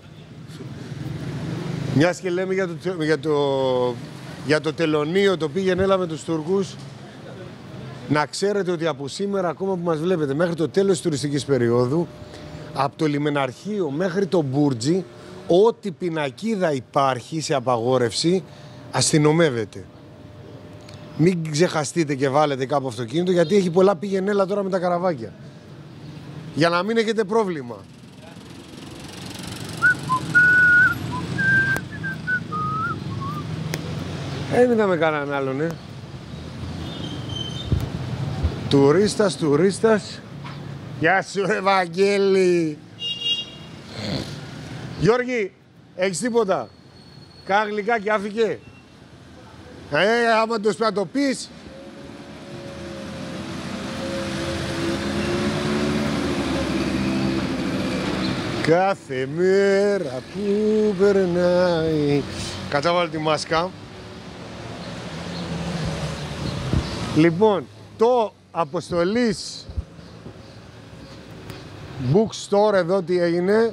Μιας και λέμε για το, για το, για το τελωνείο, το πήγαινε έλα με τους Τούρκους, να ξέρετε ότι από σήμερα ακόμα που μας βλέπετε μέχρι το τέλος της τουριστικής περίοδου, από το λιμεναρχείο μέχρι το Μπούρτζι, ό,τι πινακίδα υπάρχει σε απαγόρευση αστυνομεύεται. Μην ξεχαστείτε και βάλετε κάπου αυτοκίνητο, γιατί έχει πολλά πήγαινε τώρα με τα καραβάκια. Για να μην έχετε πρόβλημα. Δεν είδαμε κανέναν άλλον, ε. Τουρίστας, τουρίστας. Γεια σου, Ευαγγέλη. Γιώργη, έχεις τίποτα? Κάνα γλυκάκι, άφηκε. Ε, άμα το να το πεις. Κάθε μέρα που περνάει. Κάτσα βάλω τη μάσκα. Λοιπόν, το Αποστολής Bookstore εδώ τι έγινε.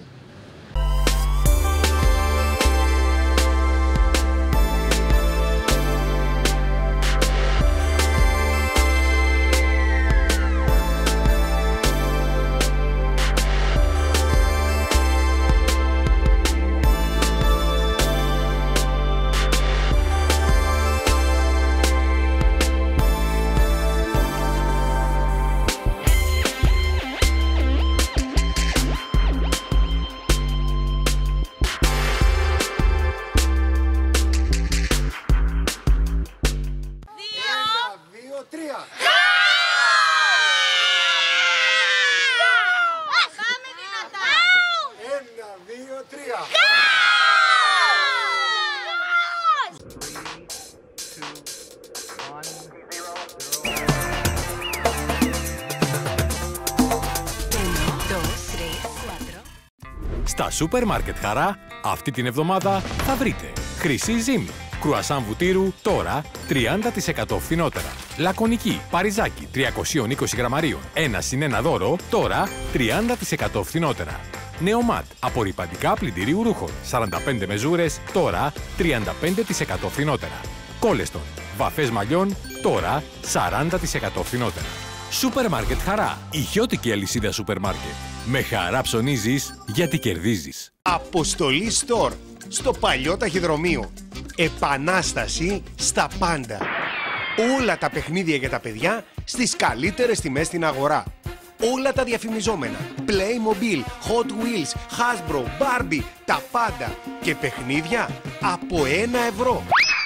Στα σούπερ μάρκετ Χαρά αυτή την εβδομάδα θα βρείτε χρυσή ζύμη, κρουασάν βουτύρου τώρα τριάντα τοις εκατό φθηνότερα. Λακωνική, παριζάκι τριακόσια είκοσι γραμμαρίων, ένα συν ένα δώρο τώρα τριάντα τοις εκατό φθηνότερα. Νεομάτ, απορρυπαντικά πλυντηρίου ρούχων, σαράντα πέντε μεζούρες, τώρα τριάντα πέντε τοις εκατό φθηνότερα. Κόλεστον, βαφές μαλλιών, τώρα σαράντα τοις εκατό φθηνότερα. Σούπερ μάρκετ Χαρά, ηχιώτικη αλυσίδα σούπερ μάρκετ. Με χαρά ψωνίζεις, γιατί κερδίζεις. Αποστολή Store, στο παλιό ταχυδρομείο. Επανάσταση στα πάντα. Όλα τα παιχνίδια για τα παιδιά στις καλύτερες τιμές στην αγορά. Όλα τα διαφημιζόμενα. Playmobil, Hot Wheels, Hasbro, Barbie, τα πάντα. Και παιχνίδια από ένα ευρώ.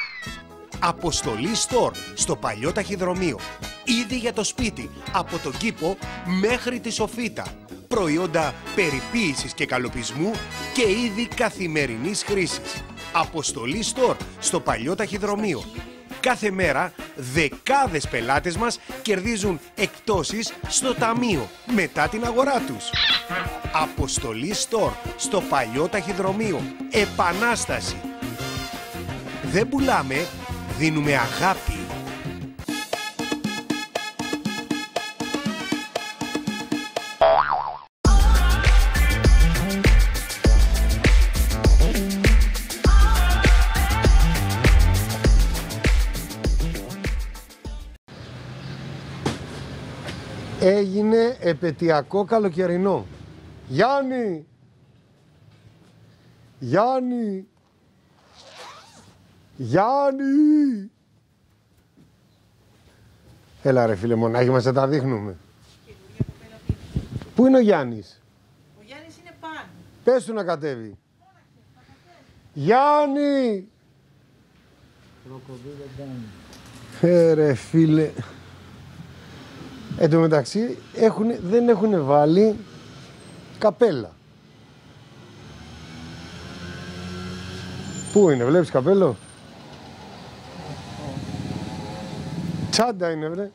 Αποστολή Store, στο παλιό ταχυδρομείο. Ήδη για το σπίτι, από τον κήπο μέχρι τη σοφίτα. Προϊόντα περιποίησης και καλοπισμού και είδη καθημερινής χρήσης. Αποστολή Store, στο παλιό ταχυδρομείο. Κάθε μέρα δεκάδες πελάτες μας κερδίζουν εκπτώσεις στο ταμείο μετά την αγορά τους. Αποστολή Store, στο παλιό ταχυδρομείο. Επανάσταση. Δεν πουλάμε, δίνουμε αγάπη. Έγινε επαιτειακό καλοκαιρινό. Γιάννη! Γιάννη! Γιάννη! Έλα ρε φίλε μονάχη, μας θα τα δείχνουμε. Πού είναι ο Γιάννης? Ο Γιάννης είναι πάνω. Πες του να κατέβει. Γιάννη! Ε, ρε φίλε. Εν τω μεταξύ έχουνε, δεν έχουν βάλει καπέλα. Πού είναι, βλέπεις καπέλο? Τσάντα είναι, βρε.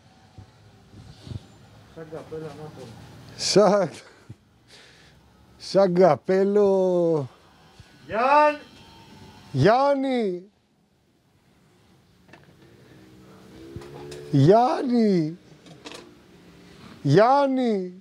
Σαν καπέλο να το. Σαν... Σαν καπέλο... Γιάννη! Γιάννη! Γιάννη! Γιάννη!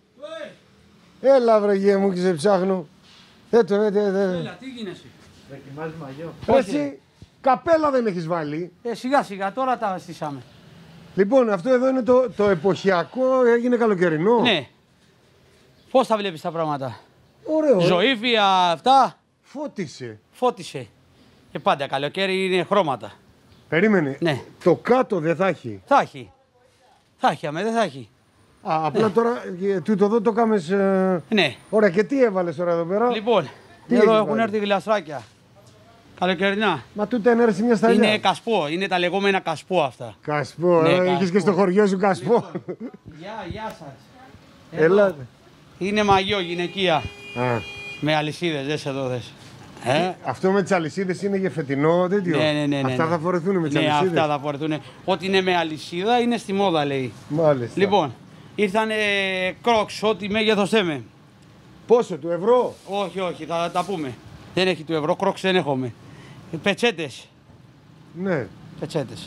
Έλα βρε γε μου και σε ψάχνω. Έτω, έτω, έτω. Έλα, τι γίνεσαι. Δοκιμάζει μαγιό. Εσύ, καπέλα δεν έχεις βάλει. Ε, σιγά σιγά, τώρα τα στήσαμε. Λοιπόν, αυτό εδώ είναι το, το εποχιακό, έγινε καλοκαιρινό. Ναι. Πώς τα βλέπεις τα πράγματα. Ωραίο. Ζωήφια, αυτά. Φώτισε. Φώτισε. Και πάντα καλοκαίρι είναι χρώματα. Περίμενε. Ναι. Το κάτω δεν θα έχει. Θα έχει. Θα έχει, αμέ, δεν θα έχει. Α, απλά ναι. Τώρα, τούτο εδώ το κάμες... Ε... Ναι. Ωραία, και τι έβαλες τώρα εδώ πέρα. Λοιπόν, τι εδώ έχουν βάλει? έρθει γλαστράκια. Καλοκαιρινά. Μα τούτα είναι έρθει μια σταλιά. Είναι κασπό, είναι τα λεγόμενα κασπό αυτά. Κασπό, ναι, ε, έχεις και στο χωριό σου κασπό. Λοιπόν, γεια, γεια σας. Έλα. Είναι μαγιό γυναικεία. Α. Με αλυσίδες, δες εδώ, δες. Ε? Αυτό με τις αλυσίδες είναι για φετινό τέτοιο. Ναι, ναι, ναι, ναι. Αυτά θα φορεθούν με τις ναι, αλυσίδες. Αυτά θα φορεθούν. Ό,τι είναι με αλυσίδα είναι στη μόδα, λέει. Μάλιστα. Λοιπόν, ήρθανε κρόξ, ό,τι μέγεθος θέμε. Πόσο, του ευρώ? Όχι, όχι, θα τα πούμε. Δεν έχει του ευρώ, κρόξ δεν έχουμε. Πετσέτες. Ναι. Πετσέτες.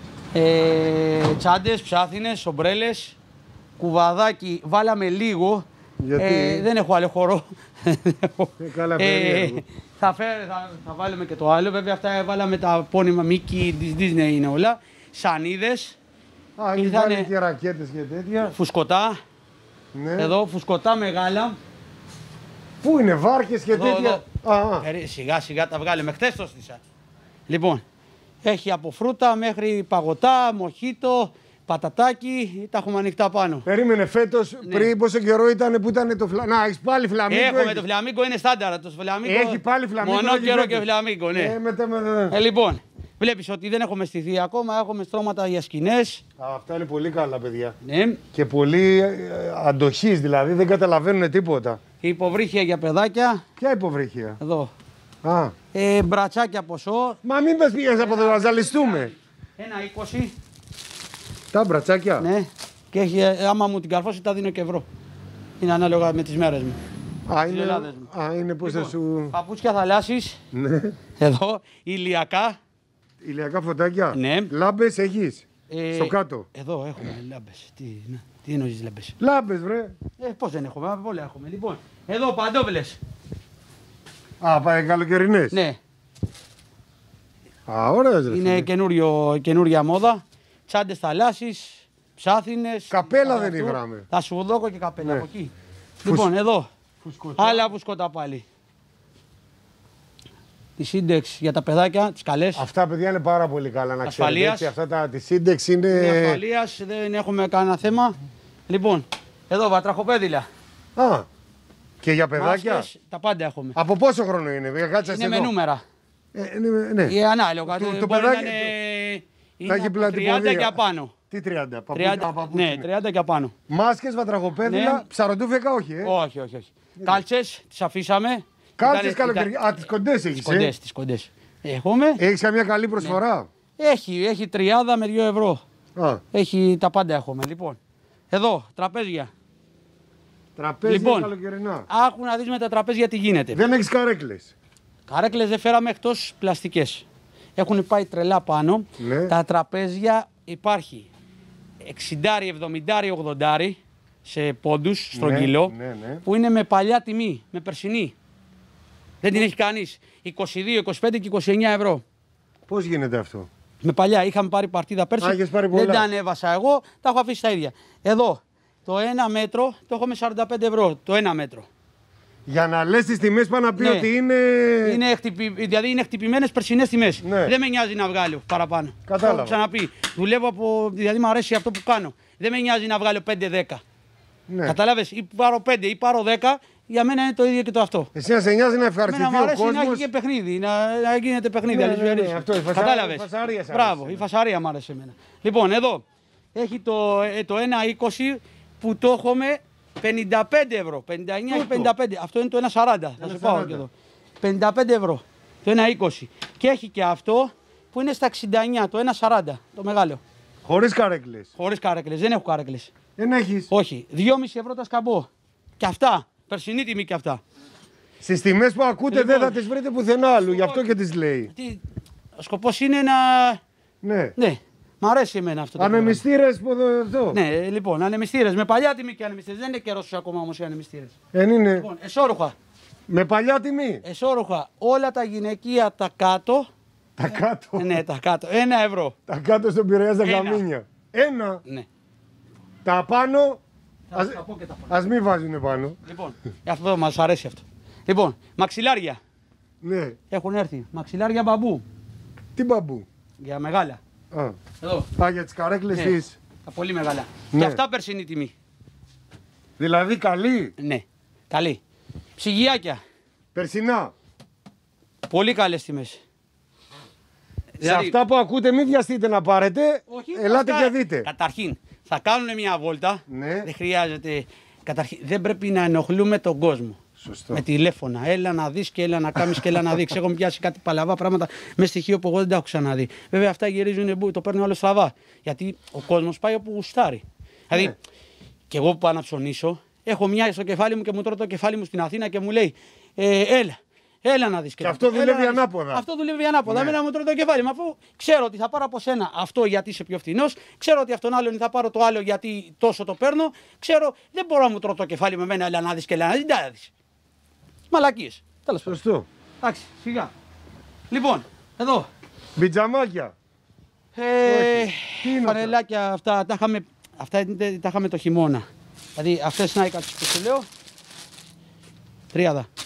Ε, τσάντες, ψάθινες, ομπρέλες, κουβαδάκι, βάλαμε λίγο. Γιατί? Ε, δεν έχω άλλο χώρο. Ε, καλά, ε, θα, φέρε, θα, θα βάλουμε και το άλλο. Βέβαια αυτά βάλαμε τα πόνιμα Mickey της Disney είναι όλα. Σανίδες. Α, έχει βάλει και ρακέτες και τέτοια. Φουσκωτά. Ναι. Εδώ φουσκωτά μεγάλα. Πού είναι, βάρκες και εδώ, τέτοια. Εδώ. Α, α. Σιγά σιγά τα βγάλουμε. Χθες το στήσα. Λοιπόν, έχει από φρούτα μέχρι παγωτά, μοχίτο, πατατάκι, τα έχουμε ανοιχτά πάνω. Περίμενε φέτος, ναι. Πριν πόσο καιρό ήταν που ήταν το φλαμίγκο. Να, έχεις πάλι φλαμίγκο. Έχουμε έχει. το φλαμίγκο, είναι στάνταρα. Το φλαμίγκο, έχει πάλι φλαμίγκο. Μονό καιρό και φλαμίγκο, ναι. Ε, μετα, μετα. Ε, λοιπόν, βλέπεις ότι δεν έχουμε στηθεί ακόμα, έχουμε στρώματα για σκηνές. Αυτά είναι πολύ καλά, παιδιά. Ναι. Και πολύ ε, αντοχής, δηλαδή δεν καταλαβαίνουν τίποτα. Υποβρύχια για παιδάκια. Ποια υποβρύχια? Εδώ. Α. Ε, μπρατσάκια ποσό. Μα μην πας πήγες από εδώ να ζαλιστούμε. Ένα είκοσι. Τα μπρατσάκια. Ναι. Και έχει, άμα μου την καρφώσει τα δίνω και ευρώ. Είναι ανάλογα με τις μέρες μου. Α, είναι, α, είναι πώς λοιπόν, θα σου... Παπούτσια θαλάσσης. Ναι. Εδώ. Ηλιακά. Ηλιακά φωτάκια. Ναι. Λάμπες έχεις. Ε, στο κάτω. Εδώ έχουμε λάμπες. Τι, να, τι εννοείς λάμπες. Λάμπες, βρε. Ε, πώς δεν έχουμε, πολλά έχουμε. Λοιπόν, εδώ παντόφλες. Α, πάει καλοκαιρινές. Ναι. Α, ωραίες ρε. Είναι καινούρια μόδα. Τσάντες θαλάσσης, ψάθινες. Καπέλα δεν ήβραμε. Θα σου δώκω και καπέλα ναι. από εκεί. Φουσ... Λοιπόν, εδώ. Φουσκωτά. Άλλα φουσκωτά πάλι. Τη σύντεξη για τα παιδάκια, τις καλές. Αυτά παιδιά είναι πάρα πολύ καλά να ασφαλείας. ξέρετε. Αυτά τα, τη σύντεξη είναι... Είναι ασφαλείας, δεν έχουμε κανένα θέμα. Λοιπόν, εδώ βατραχοπέδιλα. Α, και για παιδάκια. Μάσκες, τα πάντα έχουμε. Από πόσο χρόνο είναι, κάτσε είναι εδώ. Με νούμερα. Ε, είναι, ναι. Ε, ανάλογα. Το, το, το μπορεί παιδάκι, να είναι, θα έχει τριάντα και απάνω. Τι τριάντα, τριάντα, παπούτσια, ναι, τριάντα και απάνω. Μάσκες, βατραχοπέδιλα, ναι. Ψαροντούφεκα όχι, ε. Όχι, όχι, όχι. Ναι. Κάλτσες, τις αφήσαμε. Κάλτσες καλοκαιρινές, ήταν... α, τις κοντές έχεις, τις κοντές, ε. τις κοντές. Έχουμε. Έχεις καμιά καλή προσφορά. Ναι. Έχει, έχει τριάδα με δύο ευρώ. Α. Έχει, τα πάντα έχουμε, λοιπόν. Εδώ, τραπέζια. Τραπέζια λοιπόν, καλοκαιρινά. Άκου να δεις με τα τραπέζια τι γίνεται. Δεν έχεις καρέκλες. Καρέκλες δεν φέραμε εκτός πλαστικές. Έχουν πάει τρελά πάνω. Ναι. Τα τραπέζια υπάρχει εξήντα, εβδομήντα, ογδόντα σε πόντους, στρογγυλό, ναι, ναι, ναι. που είναι με παλιά τιμή, με περσινή. Δεν την έχει κανείς. είκοσι δύο, είκοσι πέντε και είκοσι εννέα ευρώ. Πώς γίνεται αυτό? Με παλιά, είχαμε πάρει παρτίδα πέρσι. Α, πάρει δεν τα ανέβασα εγώ, τα έχω αφήσει τα ίδια. Εδώ, το ένα μέτρο το έχω με σαράντα πέντε ευρώ. Το ένα μέτρο. Για να λες τις τιμές πάνω να πει ναι. ότι είναι... είναι χτυπη... Δηλαδή είναι χτυπημένες περσινές τιμές. Ναι. Δεν με νοιάζει να βγάλω παραπάνω. Κατάλαβα. Έχω ξαναπεί. Δουλεύω από... Δηλαδή μου αρέσει αυτό που κάνω. Δεν με νοιάζει να βγάλω πέντε δέκα. Ναι. Κατάλαβες, ή πάρω πέντε ή πάρω δέκα, για μένα είναι το ίδιο και το αυτό. Εσύ να σε νοιάζει να ευχαριστηθεί ο κόσμος. Εμένα μου αρέσει να έχει και παιχνίδι, να, να γίνεται παιχνίδι. Ναι, ναι, ναι, ναι, αυτό, η φασαρία, κατάλαβες. Η φασαρία Μπράβο, η φασαρία μου άρεσε εμένα. Λοιπόν, εδώ έχει το, ε, το ένα είκοσι που το έχουμε πενήντα πέντε ευρώ. πενήντα εννιά ή πενήντα πέντε. Αυτό είναι το ένα σαράντα. Θα σου πάω και εδώ. πενήντα πέντε ευρώ. Το ένα είκοσι. Και έχει και αυτό που είναι στα εξήντα εννιά, το ένα σαράντα. Το μεγάλο. Χωρίς καρέκλες. Χωρίς καρέκλες. Δεν έχω καρέκλες. Δεν έχεις. Όχι. δυόμισι ευρώ τα σκαμπό. Και αυτά. Περσινή τιμή και αυτά. Στις τιμές που ακούτε Λοιπόν, δεν θα τις βρείτε πουθενά άλλου, γι' αυτό και τις λέει. Τι, ο σκοπός είναι να... Ναι. Ναι. Μ' αρέσει εμένα αυτό το Ανεμιστήρες που εδώ. Ναι, λοιπόν, ανεμιστήρες. Με παλιά τιμή και ανεμιστήρες. Δεν είναι καιρός ακόμα όμως οι ανεμιστήρες. Δεν είναι. Λοιπόν, εσώρουχα. Με παλιά τιμή. Εσώρουχα. Όλα τα γυναικεία τα κάτω. Τα κάτω. Ναι, τα κάτω. Ένα ευρώ. Τα κάτω στον Πειραιά στα Ένα. καμίνια. Ένα. Ναι. Τα πάνω. Θα Ας, τα πω και τα πάνω. ας μην βάζουν πάνω. Λοιπόν, αυτό μας αρέσει αυτό. Λοιπόν, μαξιλάρια. Ναι. Έχουν έρθει. Μαξιλάρια μπαμπού. Τι μπαμπού. Για μεγάλα. Α, Εδώ. Α για τις καρέκλες Ναι. της. Τα πολύ μεγάλα. Ναι. Και αυτά περσινή τιμή. Δηλαδή καλή. Ναι. Καλή. Ψυγιάκια. Περσινά. Πολύ καλές τιμές. Σε αυτά που ακούτε μην βιαστείτε να πάρετε. Όχι, ελάτε βασικά, και δείτε. Καταρχήν, θα κάνουν μια βόλτα. Ναι. Δεν χρειάζεται. Καταρχήν, δεν πρέπει να ενοχλούμε τον κόσμο. Σωστό. Με τηλέφωνα. Έλα να δεις και έλα να κάνεις και έλα να δείξεις. Έχω πιάσει κάτι παλαβά πράγματα με στοιχείο που εγώ δεν τα έχω ξαναδεί. Βέβαια αυτά γυρίζουν μπου, το παίρνει όλο στραβά. Γιατί ο κόσμος πάει όπου γουστάρει. Δηλαδή, Ναι. και εγώ που πάω να ψωνίσω, έχω μια στο κεφάλι μου και μου τρώει το κεφάλι μου στην Αθήνα και μου λέει ε, έλα. Έλα να δεις. Και αυτό έλα δουλεύει να δεις. ανάποδα. Αυτό δουλεύει ανάποδα. Ναι. Εμένα μου τρώει το κεφάλι μου. Αφού ξέρω ότι θα πάρω από σένα αυτό γιατί είσαι πιο φθηνός, ξέρω ότι αυτόν άλλον θα πάρω το άλλο γιατί τόσο το παίρνω, ξέρω δεν μπορώ να μου τρώω το κεφάλι με μένα, έλα να δεις και έλα να δεις. Δεν τα δεις. Μαλακίες. Τέλος πάντων. Σωστό. Εντάξει, σιγά. Λοιπόν, εδώ. Μπιτζαμάκια. Ε, Τι είναι φανελάκια αυτά τα είχαμε, αυτά είναι- τα είχαμε το χειμώνα. Δηλαδή αυτές να έκατσες που σου λέω. Τριάδα.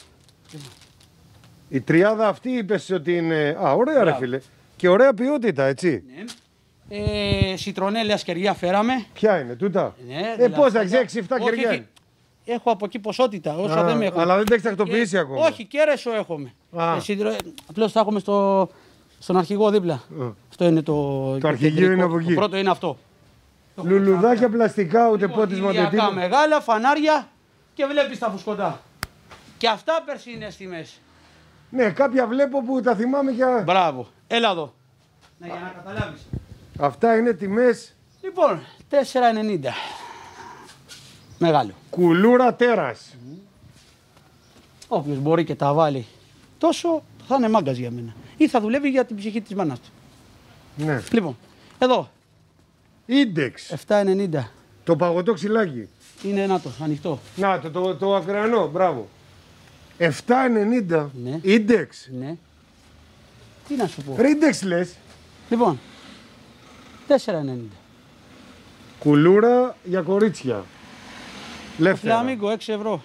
Η τριάδα αυτή είπες ότι είναι. Α, ωραία, ρε Μπράβο. φίλε. Και ωραία ποιότητα, έτσι. Ναι. Ε, Σιτρονέλε ασκεριά φέραμε. Ποια είναι, τούτα. Ναι, ε, πώς θα έχεις δηλαδή, έξι εφτά όχι, κεριά. όχι. Έχω από εκεί ποσότητα, όσο Α, δεν με έχω. αλλά δεν τα έχεις τακτοποιήσει Και- ακόμα. Όχι, και ρέσο έχουμε. Α. Ε, σιτρο... Απλώς τα έχουμε στο... στον αρχηγό δίπλα. Α. Αυτό είναι το. Το αρχηγείο κεντρικό. είναι από εκεί. Το πρώτο είναι αυτό. Λουλουδάκια πλαστικά, ούτε Λοιπόν, πότισμα ούτε ηλιακά τίποτα. μεγάλα, φανάρια και βλέπεις τα φουσκωτά. Και αυτά περσινές τιμές. Ναι, κάποια βλέπω που τα θυμάμαι και. Μπράβο. Έλα εδώ. Ναι, για να καταλάβεις. Αυτά είναι τιμές. Λοιπόν, τέσσερα ενενήντα. Μεγάλο. Κουλούρα τέρας. Όποιος μπορεί και τα βάλει τόσο θα είναι μάγκας για μένα. Ή θα δουλεύει για την ψυχή της μάνας του. Ναι. Λοιπόν, εδώ. Ίντεξ. επτά ενενήντα. Το παγωτό ξυλάκι. Είναι ένα το, ανοιχτό. Να, το, το, το ακρανό, μπράβο. επτά ενενήντα. Ναι. Ίντεξ. Ναι. Τι να σου πω. Ρίντεξ λες. Λοιπόν, τέσσερα ενενήντα. Κουλούρα για κορίτσια. Λεύθερα. Φλαμίγκο, έξι ευρώ.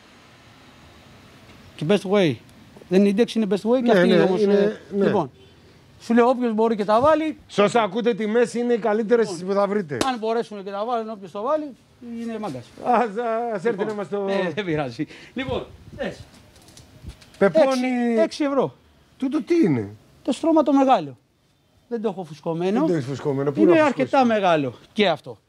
Και best way. Δεν είναι index, είναι best way και Ναι, αυτή ναι, είναι όμως. είναι- ε, ναι. Λοιπόν, σου λέω όποιος μπορεί και τα βάλει. Σε όσα ακούτε τιμές είναι οι καλύτερες που θα βρείτε. Αν μπορέσουν και τα βάλουν, όποιος το βάλει, είναι μάγκας. Ας, ας έρθει να μας το... Ε, δεν πειράζει. Λοιπόν, έτσι. Πεπώνει... έξι ευρώ. Τούτο τι είναι. Το στρώμα το μεγάλο. Δεν το έχω φουσκωμένο. Δεν το έχεις φουσκωμένο. Πού Είναι να αρκετά μεγάλο. Και αυτό.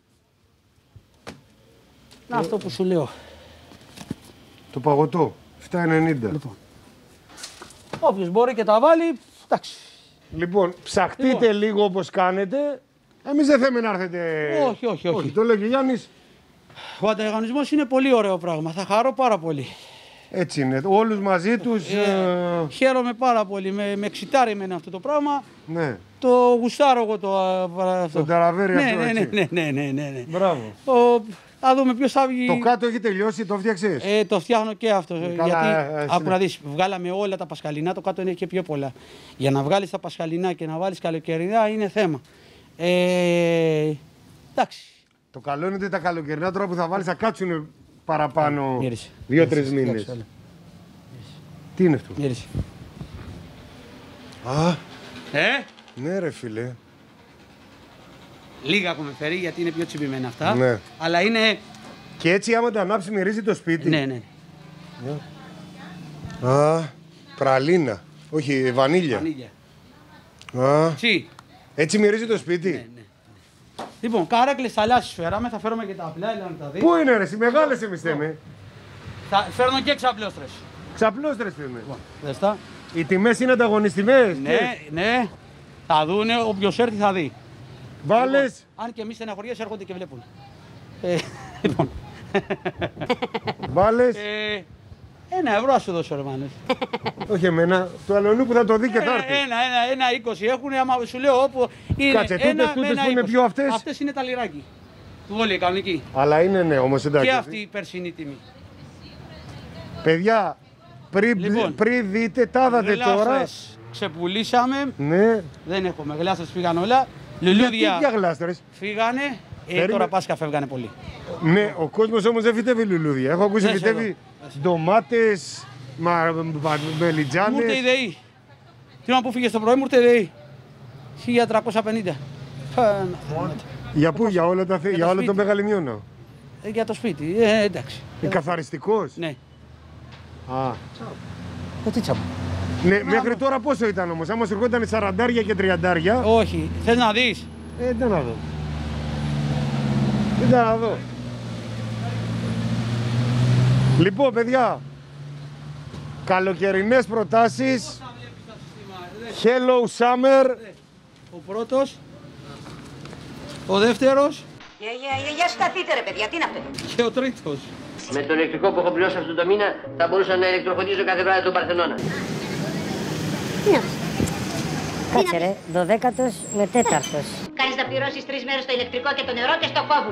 Να αυτό που σου λέω. Το παγωτό. επτά ενενήντα. Λοιπόν. Όποιος μπορεί και τα βάλει, εντάξει. Λοιπόν, ψαχτείτε Λοιπόν. λίγο όπως κάνετε. Εμείς δεν θέλουμε να έρθετε... Όχι, όχι, όχι. Το λέγει ο Γιάννης. Ο ανταγωνισμός είναι πολύ ωραίο πράγμα. Θα χαρώ πάρα πολύ. Έτσι είναι. Όλους μαζί τους... Ε, ε, Χαίρομαι πάρα πολύ. Με, με εξητάρει εμένα αυτό το πράγμα. Ναι. Το γουστάρω εγώ το α, αυτό. Τον ταραβέρι ναι, αυτό, ναι, ναι, έτσι. ναι, ναι, ναι, ναι, ναι. Μπράβο. Ο, θα δούμε ποιος θα βγει. Το κάτω έχει τελειώσει, το φτιάξες. Ε, το φτιάχνω και αυτό. Καλά, γιατί, ε, ε, άκου ναι. να δεις, βγάλαμε όλα τα πασχαλινά, το κάτω είναι και πιο πολλά. Για να βγάλεις τα πασχαλινά και να βάλεις καλοκαιρινά είναι θέμα. Ε, εντάξει. Το καλό είναι ότι τα καλοκαιρινά τώρα που θα βάλεις θα κάτσουν παραπάνω Μύρισε. δύο-τρεις Μύρισε, μήνες. φτιάξε, Τι είναι αυτό. Μύρισε. Α, Ε, ναι ρε φίλε. λίγα έχουμε φέρει γιατί είναι πιο τσιμπημένα αυτά. Ναι. Αλλά είναι Και έτσι άμα τα ανάψει μυρίζει το σπίτι. Ναι, ναι. Α, πραλίνα. Όχι, βανίλια. Βανίλια. Α, Τσι. έτσι μυρίζει το σπίτι. Ναι, ναι. Λοιπόν, κάρεκλες θαλάσσιες φέραμε, θα φέρουμε και τα απλά, έλα να τα δεις. Πού είναι ρε, οι μεγάλες εμείς θέμε. Θα φέρνω και ξαπλώστρες. Ξαπλώστρες θέμε. Δες τα. Οι τιμές είναι ανταγωνιστικές. Ναι, ναι. Θα δούνε, όποιος έρθει θα δει. Βάλες. Λοιπόν, αν και εμείς στεναχωριές έρχονται και βλέπουν. Ε, λοιπόν. Βάλες. Ε, ένα ευρώ ας σου δώσω ρε μάνες. Όχι εμένα, του Αλονού που θα το δει και θα έρθει. Ένα, ένα, ένα είκοσι έχουν, άμα σου λέω όπου είναι. Κάτσε, τούτες, ένα, τούτες ένα που είναι είκοσι. πιο αυτές. Αυτές είναι τα λιράκι. Του βόλεϊ κανονική. Αλλά είναι ναι, όμως εντάξει. Και αυτή η περσινή τιμή. Παιδιά, πριν Λοιπόν, πριν δείτε, τα είδατε τώρα. Γλάστρες ξεπουλήσαμε. Ναι. Δεν έχουμε. Γλάστρες φύγαν όλα. Λουλούδια Γιατί γλάστρες. φύγανε. Ε, Περίμε- τώρα Πάσχα φεύγανε πολύ. Ναι, ο κόσμος όμως δεν φυτεύει λουλούδια. Έχω ακούσει Δες φυτεύει ντομάτες, μα, μα, Μου ήρθε η μελιτζάνες. ΔΕΗ. Την ώρα που φύγε το πρωί μου ήρθε η ΔΕΗ. χίλια τριακόσια πενήντα. Για πού, για όλα τα θέ- Για για το όλο το σπίτι. μεγαλημιώνα. Ε, για το σπίτι. Ε, εντάξει. Ε, καθαριστικός. Ναι. Α. Ε, τι τσάμπο. Ναι, μέχρι τώρα πόσο ήταν όμως, άμα σου ερχόταν σαραντάρια και τριαντάρια. Όχι. Θες να δεις. Ε, δεν να δω. Κοίτα να δω. Λοιπόν, παιδιά, καλοκαιρινές προτάσεις. Hello Summer. Ο πρώτος. Ο δεύτερος. Για, για, για σταθείτε ρε παιδιά, τι είναι αυτό. Και ο τρίτος. Με το ηλεκτρικό που έχω πληρώσει αυτό το μήνα θα μπορούσα να ηλεκτροφωτίζω κάθε βράδυ τον Παρθενώνα. Τι είναι. Κάτσε ρε, δωδέκατος με τέταρτος. Κάνεις να πληρώσεις τρεις μέρες το ηλεκτρικό και το νερό και στο κόβουν.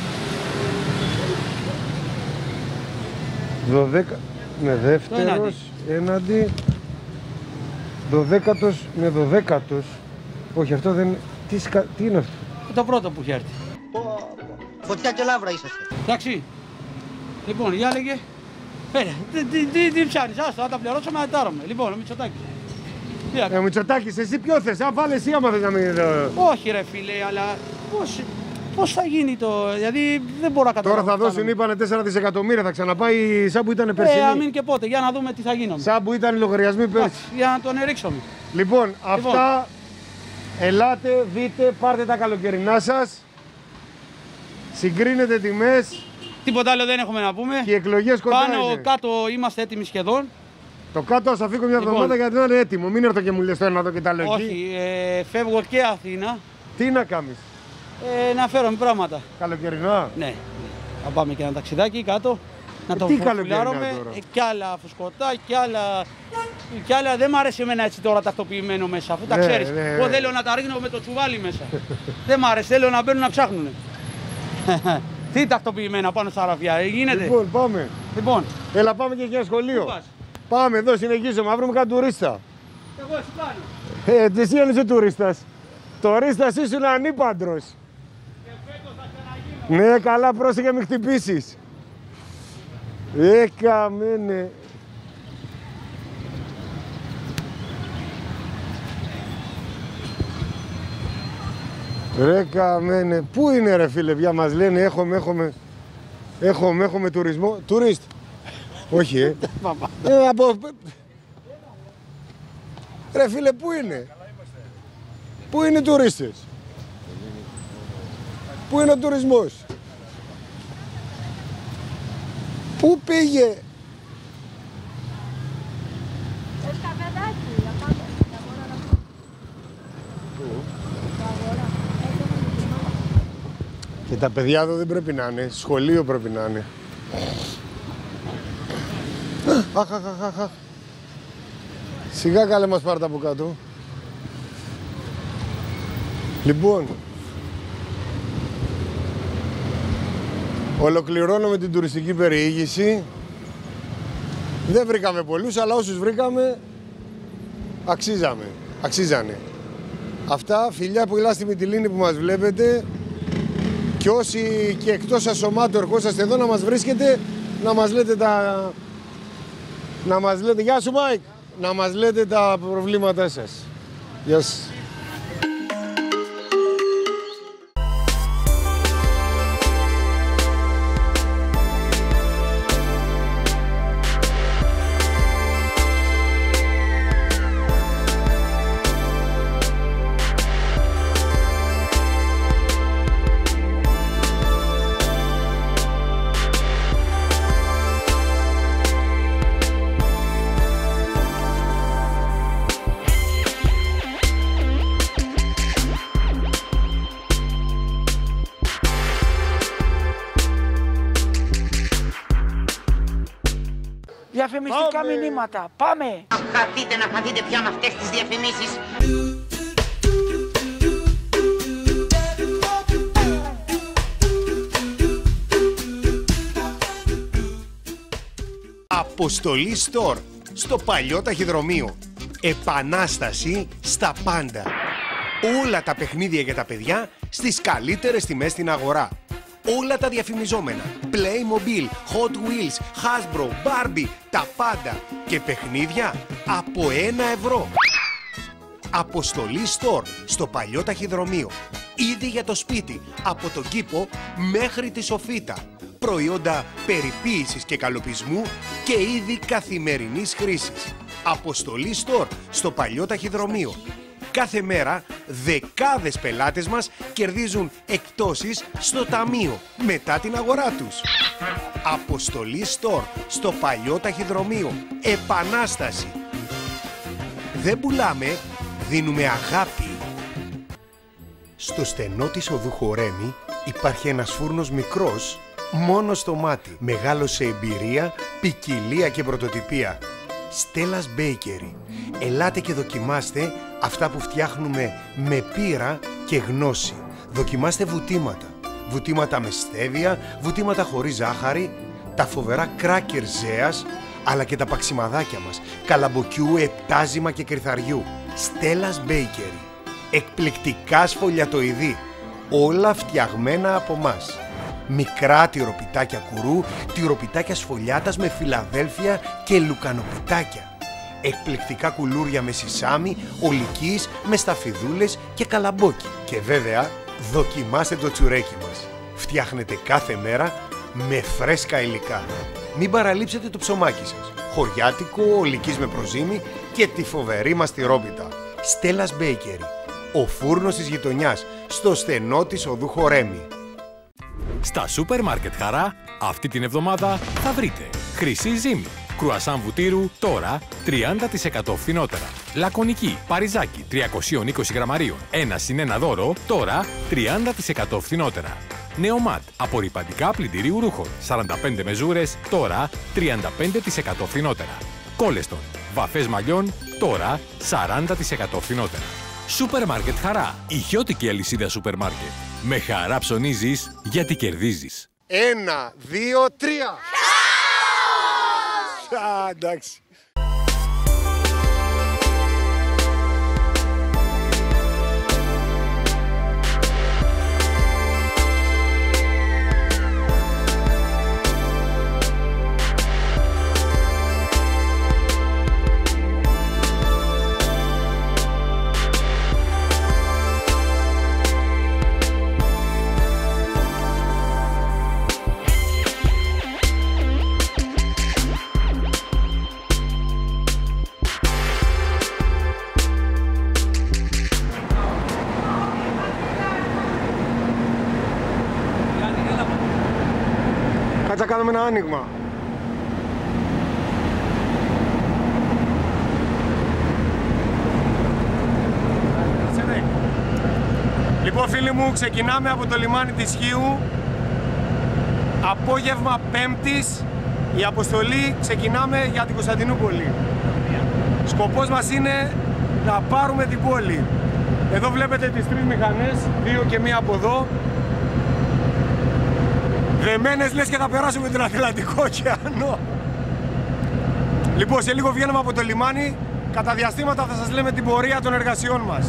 Δωδέκα με δεύτερος έναντι. Δωδέκατος με δωδέκατος. Όχι, αυτό δεν. Τι, σκα... Τι είναι αυτό. Το πρώτο που έχει έρθει. Φωτιά και λάβρα είσαστε. Εντάξει. Λοιπόν, για λέγε. Έλα, τι, τι, τι, τι ψάχνεις, άστο, να τα πληρώσουμε να τα τάρουμε. Λοιπόν, ο Μητσοτάκης. Τι Ε, Μητσοτάκης, εσύ ποιο θες, αν βάλε εσύ άμα θες να μην... Όχι ρε φίλε, αλλά πώς, πώς θα γίνει το... Δηλαδή δεν μπορώ να καταλάβω. Τώρα θα δώσουν, είπανε τέσσερα δισεκατομμύρια, θα ξαναπάει σαν που ήταν περσινή. Ε, αμήν και πότε, για να δούμε τι θα γίνουμε. Σαν που ήταν οι λογαριασμοί πέρσι. Για να τον ερίξουμε. Λοιπόν, αυτά, ελάτε, δείτε, πάρτε τα καλοκαιρινά σας, συγκρίνετε τιμές. Τίποτα άλλο δεν έχουμε να πούμε. Και οι εκλογές κοντά Πάνω είναι. κάτω είμαστε έτοιμοι σχεδόν. Το κάτω θα φύγω μια Λοιπόν. εβδομάδα γιατί να είναι έτοιμο. Μην έρθω και μου λες τώρα να δω και τα λογική. Όχι, ε, φεύγω και Αθήνα. Τι να κάνεις. Ε, να φέρω πράγματα. Καλοκαιρινά. Ναι. Θα πάμε και ένα ταξιδάκι κάτω. Να Ε, το τι καλοκαιρινά φουλάρουμε. τώρα. Ε, κι άλλα φουσκωτά, κι άλλα. Κι άλλα δεν μ' αρέσει εμένα έτσι τώρα τακτοποιημένο μέσα. Αφού τα Ναι, ξέρεις. ναι, Εγώ ναι. θέλω να τα ρίχνω με το τσουβάλι μέσα. Δεν μ' αρέσει, θέλω να μπαίνουν να ψάχνουν. Τι τακτοποιημένα πάνω στα ραφιά, ε, γίνεται. Λοιπόν, πάμε. Λοιπόν. Έλα, πάμε και για σχολείο. Πού πας? Πάμε εδώ, συνεχίζουμε. Να βρούμε κάτι τουρίστα. Εγώ εσύ πάνω. Ε, εσύ αν είσαι τουρίστας. Τουρίστας ήσουν ανήπαντρος. Ναι, καλά, πρόσεχε μην χτυπήσεις. Ε, καμένε. Ρε καμένε. Πού είναι ρε φίλε, πια μας λένε έχουμε, έχουμε, έχουμε, έχουμε τουρισμό. Τουρίστ. Όχι, ε. ε από... Ρε φίλε, πού είναι. Πού είναι οι τουρίστες. Πού είναι ο τουρισμός. Πού πήγε. Και τα παιδιά εδώ δεν πρέπει να είναι. Σχολείο πρέπει να είναι. Αχ, αχ, αχ, αχ. Σιγά καλέ μας πάρτε από κάτω. Λοιπόν, ολοκληρώνουμε την τουριστική περιήγηση. Δεν βρήκαμε πολλούς, αλλά όσους βρήκαμε αξίζαμε, αξίζανε. Αυτά, φιλιά πολλά στη Μυτιλήνη που μας βλέπετε και όσοι και εκτός ασωμάτου ερχόσαστε εδώ να μας βρίσκετε, να μας λέτε τα... να μας λέτε, γεια σου Μάικ, να μας λέτε τα προβλήματά σας. Γεια σας. Διαφημιστικά μηνύματα. Πάμε! Χαθείτε να χαθείτε πια με αυτές τις διαφημίσεις. Αποστολή Store, στο παλιό ταχυδρομείο. Επανάσταση στα πάντα. Όλα τα παιχνίδια για τα παιδιά στις καλύτερες τιμές στην αγορά. Όλα τα διαφημιζόμενα. Playmobil, Hot Wheels, Hasbro, Barbie, τα πάντα. Και παιχνίδια από ένα ευρώ. Αποστολή Store, στο παλιό ταχυδρομείο. Ήδη για το σπίτι, από τον κήπο μέχρι τη σοφίτα. Προϊόντα περιποίησης και καλοπισμού και είδη καθημερινής χρήσης. Αποστολή Store, στο παλιό ταχυδρομείο. Κάθε μέρα δεκάδες πελάτες μας κερδίζουν εκπτώσεις στο ταμείο μετά την αγορά τους. Αποστολή Store, στο παλιό ταχυδρομείο. Επανάσταση. Δεν πουλάμε, δίνουμε αγάπη. Στο στενό της οδού Χορέμη υπάρχει ένας φούρνος μικρός, μόνο στο μάτι. Μεγάλος σε εμπειρία, ποικιλία και πρωτοτυπία. Stella's Bakery. Ελάτε και δοκιμάστε αυτά που φτιάχνουμε με πείρα και γνώση. Δοκιμάστε βουτήματα. Βουτήματα με στέβια, βουτήματα χωρίς ζάχαρη, τα φοβερά κράκερ ζέας, αλλά και τα παξιμαδάκια μας, καλαμποκιού, επτάζημα και κρυθαριού. Stella's Bakery. Εκπληκτικά σφολιατοειδή. Όλα φτιαγμένα από μας. Μικρά τυροπιτάκια κουρού, τυροπιτάκια σφολιάτας με φιλαδέλφια και λουκανοπιτάκια. Εκπληκτικά κουλούρια με σισάμι, ολικής, με σταφιδούλες και καλαμπόκι. Και βέβαια, δοκιμάστε το τσουρέκι μας. Φτιάχνετε κάθε μέρα με φρέσκα υλικά. Μην παραλείψετε το ψωμάκι σας. Χωριάτικο, ολικής με προζύμι και τη φοβερή μας τυρόπιτα. Stella's Bakery. Ο φούρνος της γειτονιάς, στο στενό της οδού Χορέμη. Στα σούπερ μάρκετ Χαρά, αυτή την εβδομάδα θα βρείτε χρυσή ζύμη, κρουασάν βουτύρου τώρα τριάντα τοις εκατό φθηνότερα. Λακωνική, παριζάκι τριακόσια είκοσι γραμμαρίων, ένα συν ένα δώρο, τώρα τριάντα τοις εκατό φθηνότερα. Νεομάτ, απορρυπαντικά πλυντηρίου ρούχων, σαράντα πέντε μεζούρες, τώρα τριάντα πέντε τοις εκατό φθηνότερα. Κόλεστον, βαφές μαλλιών, τώρα σαράντα τοις εκατό φθηνότερα. Σούπερ μάρκετ Χαρά, ηχιώτικη αλυσίδα σούπερ μάρκετ. Με χαρά ψωνίζεις γιατί κερδίζεις. Ένα, δύο, τρία. Α, εντάξει. Κάτσε να κάνουμε ένα άνοιγμα. Λοιπόν φίλοι μου, ξεκινάμε από το λιμάνι της Χίου. Απόγευμα Πέμπτης, η αποστολή ξεκινάμε για την Κωνσταντινούπολη. Σκοπός μας είναι να πάρουμε την πόλη. Εδώ βλέπετε τις τρεις μηχανές, δύο και μία από εδώ. Δεμένες λες και θα περάσουμε τον Ατλαντικό ωκεανό. Λοιπόν, σε λίγο βγαίνουμε από το λιμάνι. Κατά διαστήματα θα σας λέμε την πορεία των εργασιών μας.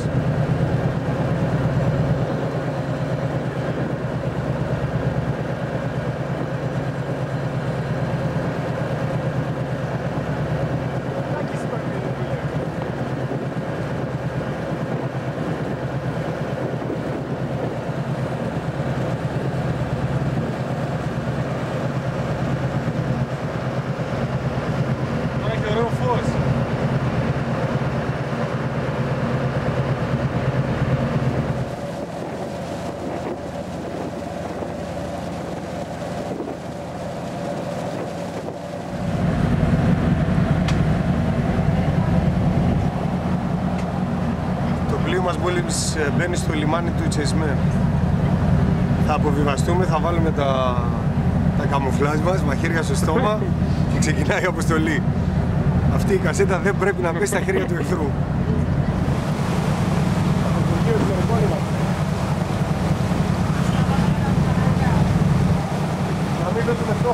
Μόλις μπαίνει στο λιμάνι του Τσεσμέ. Θα αποβιβαστούμε, θα βάλουμε τα, τα καμουφλάζ μας, μαχαίρια στο στόμα και Ξεκινάει η αποστολή. Αυτή η κασέτα δεν πρέπει να πέσει στα χέρια του εχθρού. Να μην πέσουμε στόχο.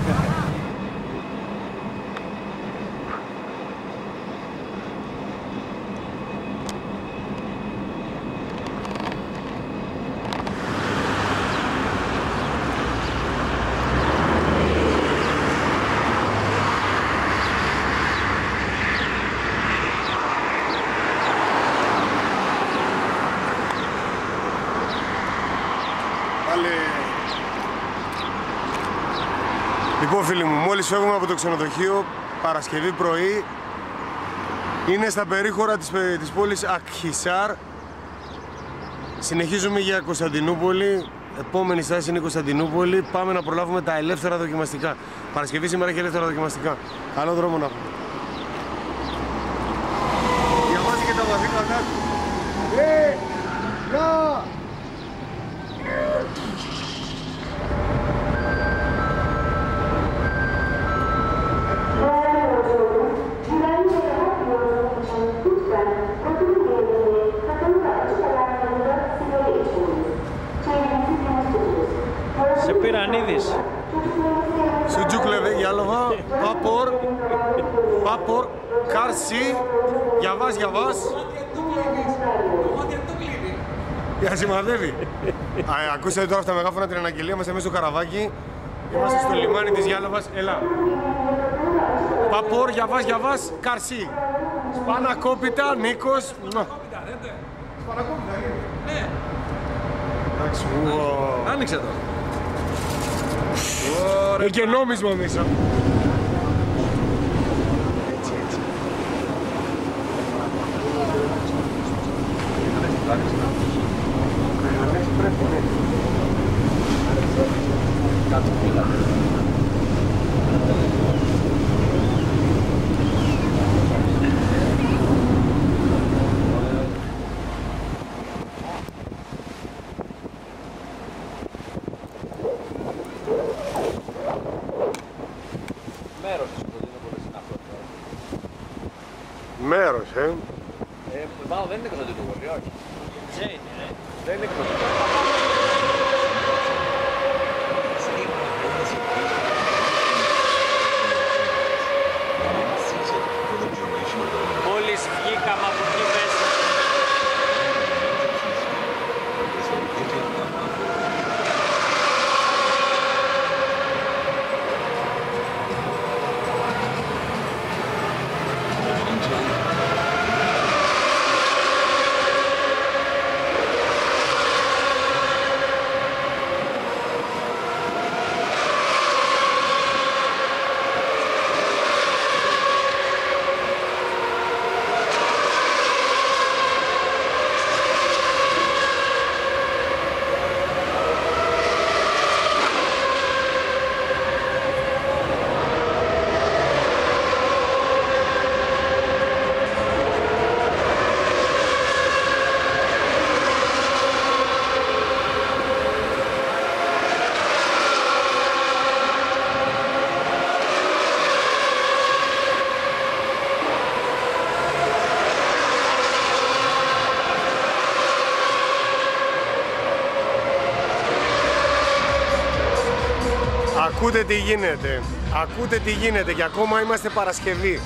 Λοιπόν φίλοι μου, μόλις φεύγουμε από το ξενοδοχείο, Παρασκευή πρωί, είναι στα περίχωρα της, της πόλης Ακχισάρ. Συνεχίζουμε για Κωνσταντινούπολη, επόμενη στάση είναι η Κωνσταντινούπολη, πάμε να προλάβουμε τα ελεύθερα δοκιμαστικά. Παρασκευή σήμερα έχει ελεύθερα δοκιμαστικά. Καλό δρόμο να πούμε. Διαβάζει και τα μαθήματά του. Ε, να! Σε πήραν είδης. Sucukle Yalova, Papor, Papor, Karsi, Yavaz Yavaz. Για σημαδεύει. Ακούσατε τώρα στα μεγάφωνα την αναγγελία μας εμείς στο Καραβάκι. Είμαστε στο λιμάνι της Γιάλοβας. Έλα. Παπόρ, Γιαβάς, Γιαβάς, Καρσί. Σπανακόπιτα, Νίκος. Σπανακόπιτα, ναι. Εντάξει, άνοιξε το. Έχει και νόμισμα μέσα. Μέρος, ε. Ε, μάλλον δεν είναι Κωνσταντινούπολη, όχι. Δεν είναι, ε. Δεν είναι Κωνσταντινούπολη. Μόλις βγήκαμε από εκεί μέσα. Ακούτε τι γίνεται, ακούτε τι γίνεται και ακόμα είμαστε Παρασκευή.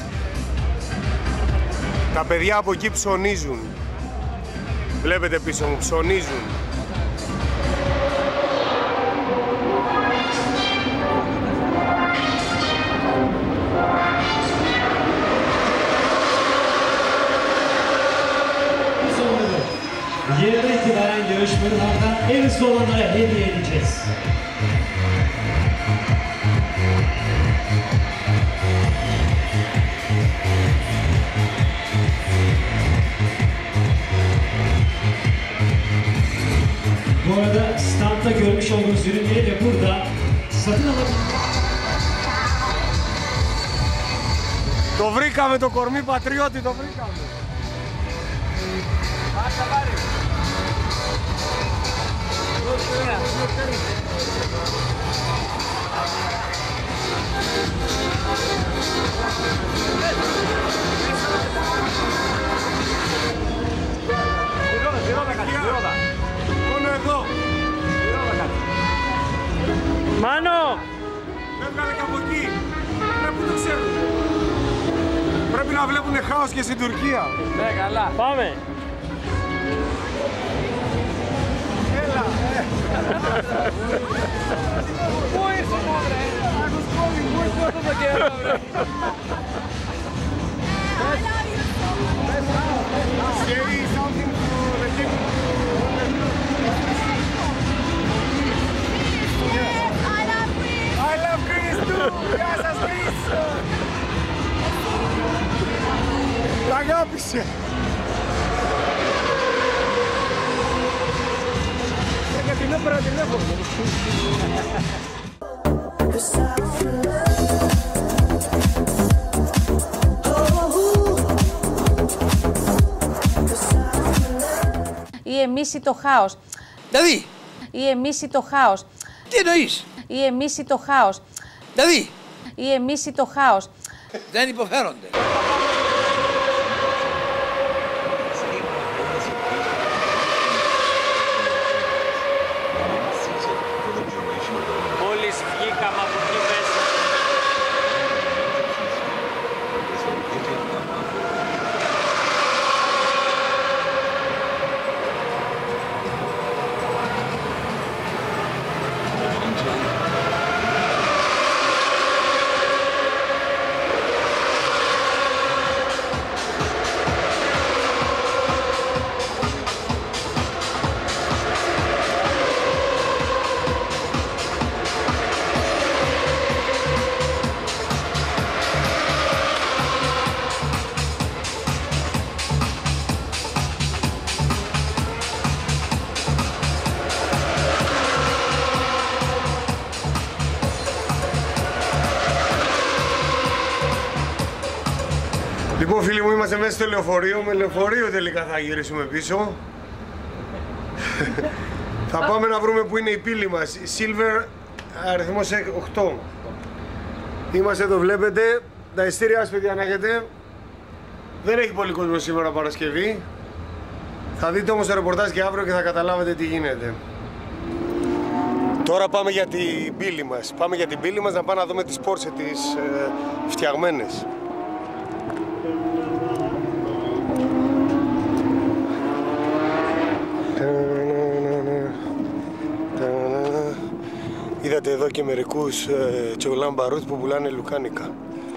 Τα παιδιά από εκεί ψωνίζουν. Βλέπετε πίσω μου, ψωνίζουν. Yerine itibaren yarışmalardan en hızlı olanlara hediye edeceğiz. Bu arada standta görmüş olduğunuz ürünleri de burada satın alabilirsiniz. Το βρήκαμε το κορμί πατριώτη, το βρήκαμε. Πάσα πάρει. Δώσε ένα. είναι χάος και στην Τουρκία. Ναι, καλά. Πάμε. Έλα, ε. Πού ήρθε μαύρε. Άκους κόλλη, πού ήρθε αυτό το καιρό, βρε. Say something to the people. I love Greece. I love Greece too. Γεια σας, Greece. Τ' αγάπησε. Γιατί είναι πέρα τηλέφωνο. Ή εμείς ή το χάος. Δηλαδή. Ή εμείς ή το χάος. Τι εννοείς. Ή εμείς ή το χάος. Δηλαδή. Ή εμείς ή το χάος. Δεν υποφέρονται. Μόλις βγήκαμε από εκεί μέσα. Λοιπόν, φίλοι μου, είμαστε μέσα στο λεωφορείο. Με λεωφορείο τελικά θα γυρίσουμε πίσω. Θα πάμε να βρούμε που είναι η πύλη μας. Silver, αριθμός οκτώ. Είμαστε εδώ, βλέπετε. Τα ειστήριά σας, παιδιά, να έχετε. Δεν έχει πολύ κόσμο σήμερα Παρασκευή. Θα δείτε όμως το ρεπορτάζ και αύριο και θα καταλάβετε τι γίνεται. Τώρα πάμε για την πύλη μας. Πάμε για την πύλη μας να πάμε να δούμε τις Porsche τις ε, φτιαγμένες. Είδατε εδώ και μερικούς ε, τσογλάμπαρούς που πουλάνε λουκάνικα.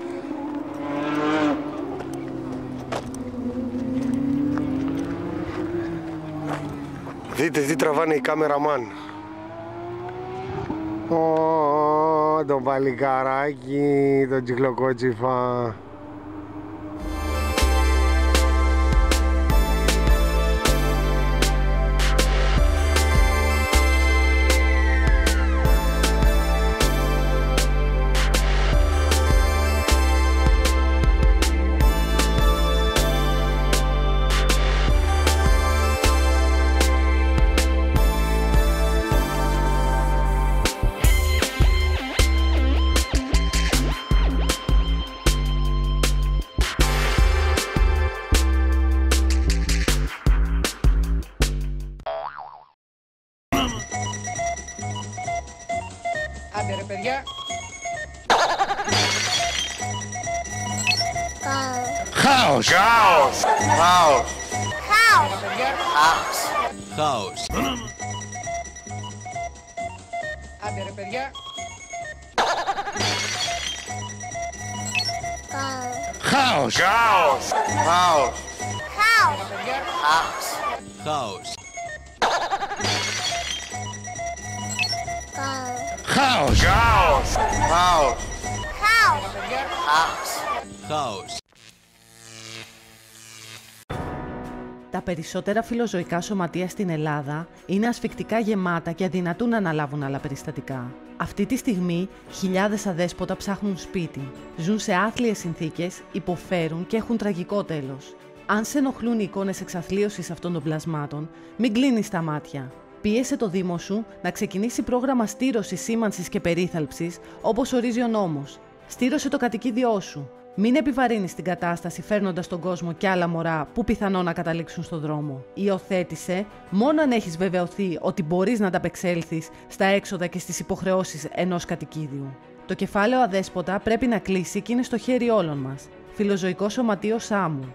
Δείτε τι τραβάνε η κάμεραμαν. Ω, το παλικαράκι, το τσιχλοκότσιφα. Άντε ρε παιδιά. Χάος! Χάος! Χάος! Χάος. Χάος. Άντε ρε παιδιά. Χάος! Χάος! Χάος! Χάος. Χάος. Χάος! Χάος! Χάος! Χάος. Χάος. Τα περισσότερα φιλοζωικά σωματεία στην Ελλάδα είναι ασφυκτικά γεμάτα και αδυνατούν να αναλάβουν άλλα περιστατικά. Αυτή τη στιγμή, χιλιάδες αδέσποτα ψάχνουν σπίτι. Ζουν σε άθλιες συνθήκες, υποφέρουν και έχουν τραγικό τέλος. Αν σε ενοχλούν οι εικόνες εξαθλίωσης αυτών των πλασμάτων, μην κλείνεις τα μάτια. Πίεσε το Δήμο σου να ξεκινήσει πρόγραμμα στήρωσης, σήμανσης και περίθαλψης, όπως ορίζει ο νόμος. Στήρωσε το κατοικίδιό σου. Μην επιβαρύνεις την κατάσταση φέρνοντας στον κόσμο κι άλλα μωρά που πιθανόν να καταλήξουν στον δρόμο. Υιοθέτησε μόνο αν έχεις βεβαιωθεί ότι μπορείς να ανταπεξέλθεις στα έξοδα και στις υποχρεώσεις ενός κατοικίδιου. Το κεφάλαιο αδέσποτα πρέπει να κλείσει και είναι στο χέρι όλων μας. Φιλοζωικό Σωματείο Σάμου.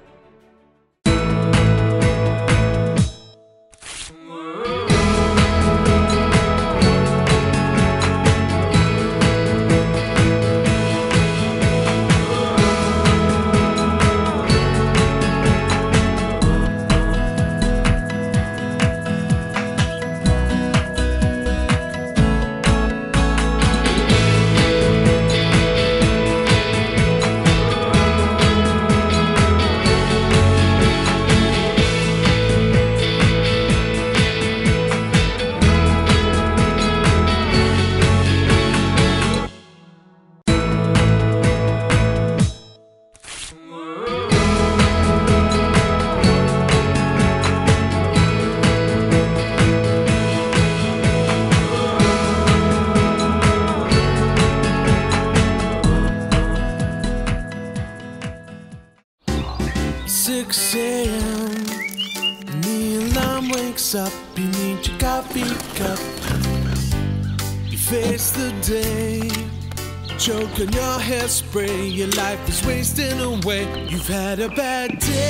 six a.m. and the alarm wakes up. You need your coffee cup. You face the day, choke on your hairspray. Your life is wasting away. You've had a bad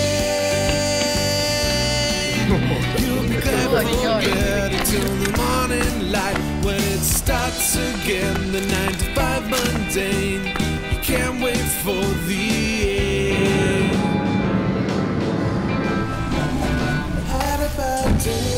day. You'll be glad to forget until the morning light, when it starts again. The nine to five mundane. You can't wait for the end. Had a bad day.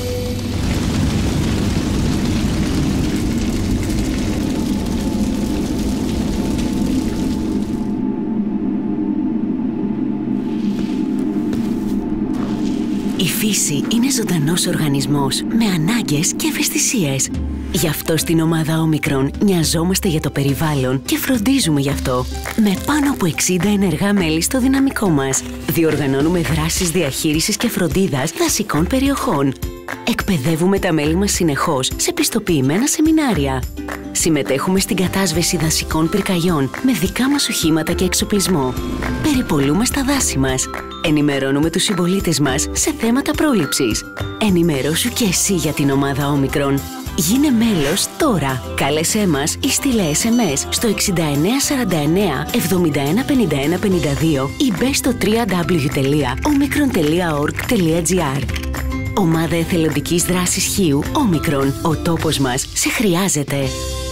Η φύση είναι ζωντανός οργανισμός με ανάγκες και ευαισθησίες. Γι' αυτό στην ομάδα Όμικρον νοιαζόμαστε για το περιβάλλον και φροντίζουμε γι' αυτό. Με πάνω από εξήντα ενεργά μέλη στο δυναμικό μας, διοργανώνουμε δράσεις διαχείρισης και φροντίδας δασικών περιοχών. Εκπαιδεύουμε τα μέλη μας συνεχώς σε πιστοποιημένα σεμινάρια. Συμμετέχουμε στην κατάσβεση δασικών πυρκαγιών με δικά μας οχήματα και εξοπλισμό. Περιπολούμε στα δάση μας. Ενημερώνουμε τους συμπολίτες μας σε θέματα πρόληψης. Ενημερώσου και εσύ για την ομάδα Όμικρον. Γίνε μέλος τώρα. Κάλεσέ μας ή στείλε ες εμ ες στο εξήντα εννέα σαράντα εννέα εβδομήντα ένα πενήντα ένα πενήντα δύο ή μπες στο double-u double-u double-u τελεία omicron τελεία org τελεία gr. Ομάδα Εθελοντικής Δράσης Χείου Όμικρον. Ο τόπος μας σε χρειάζεται.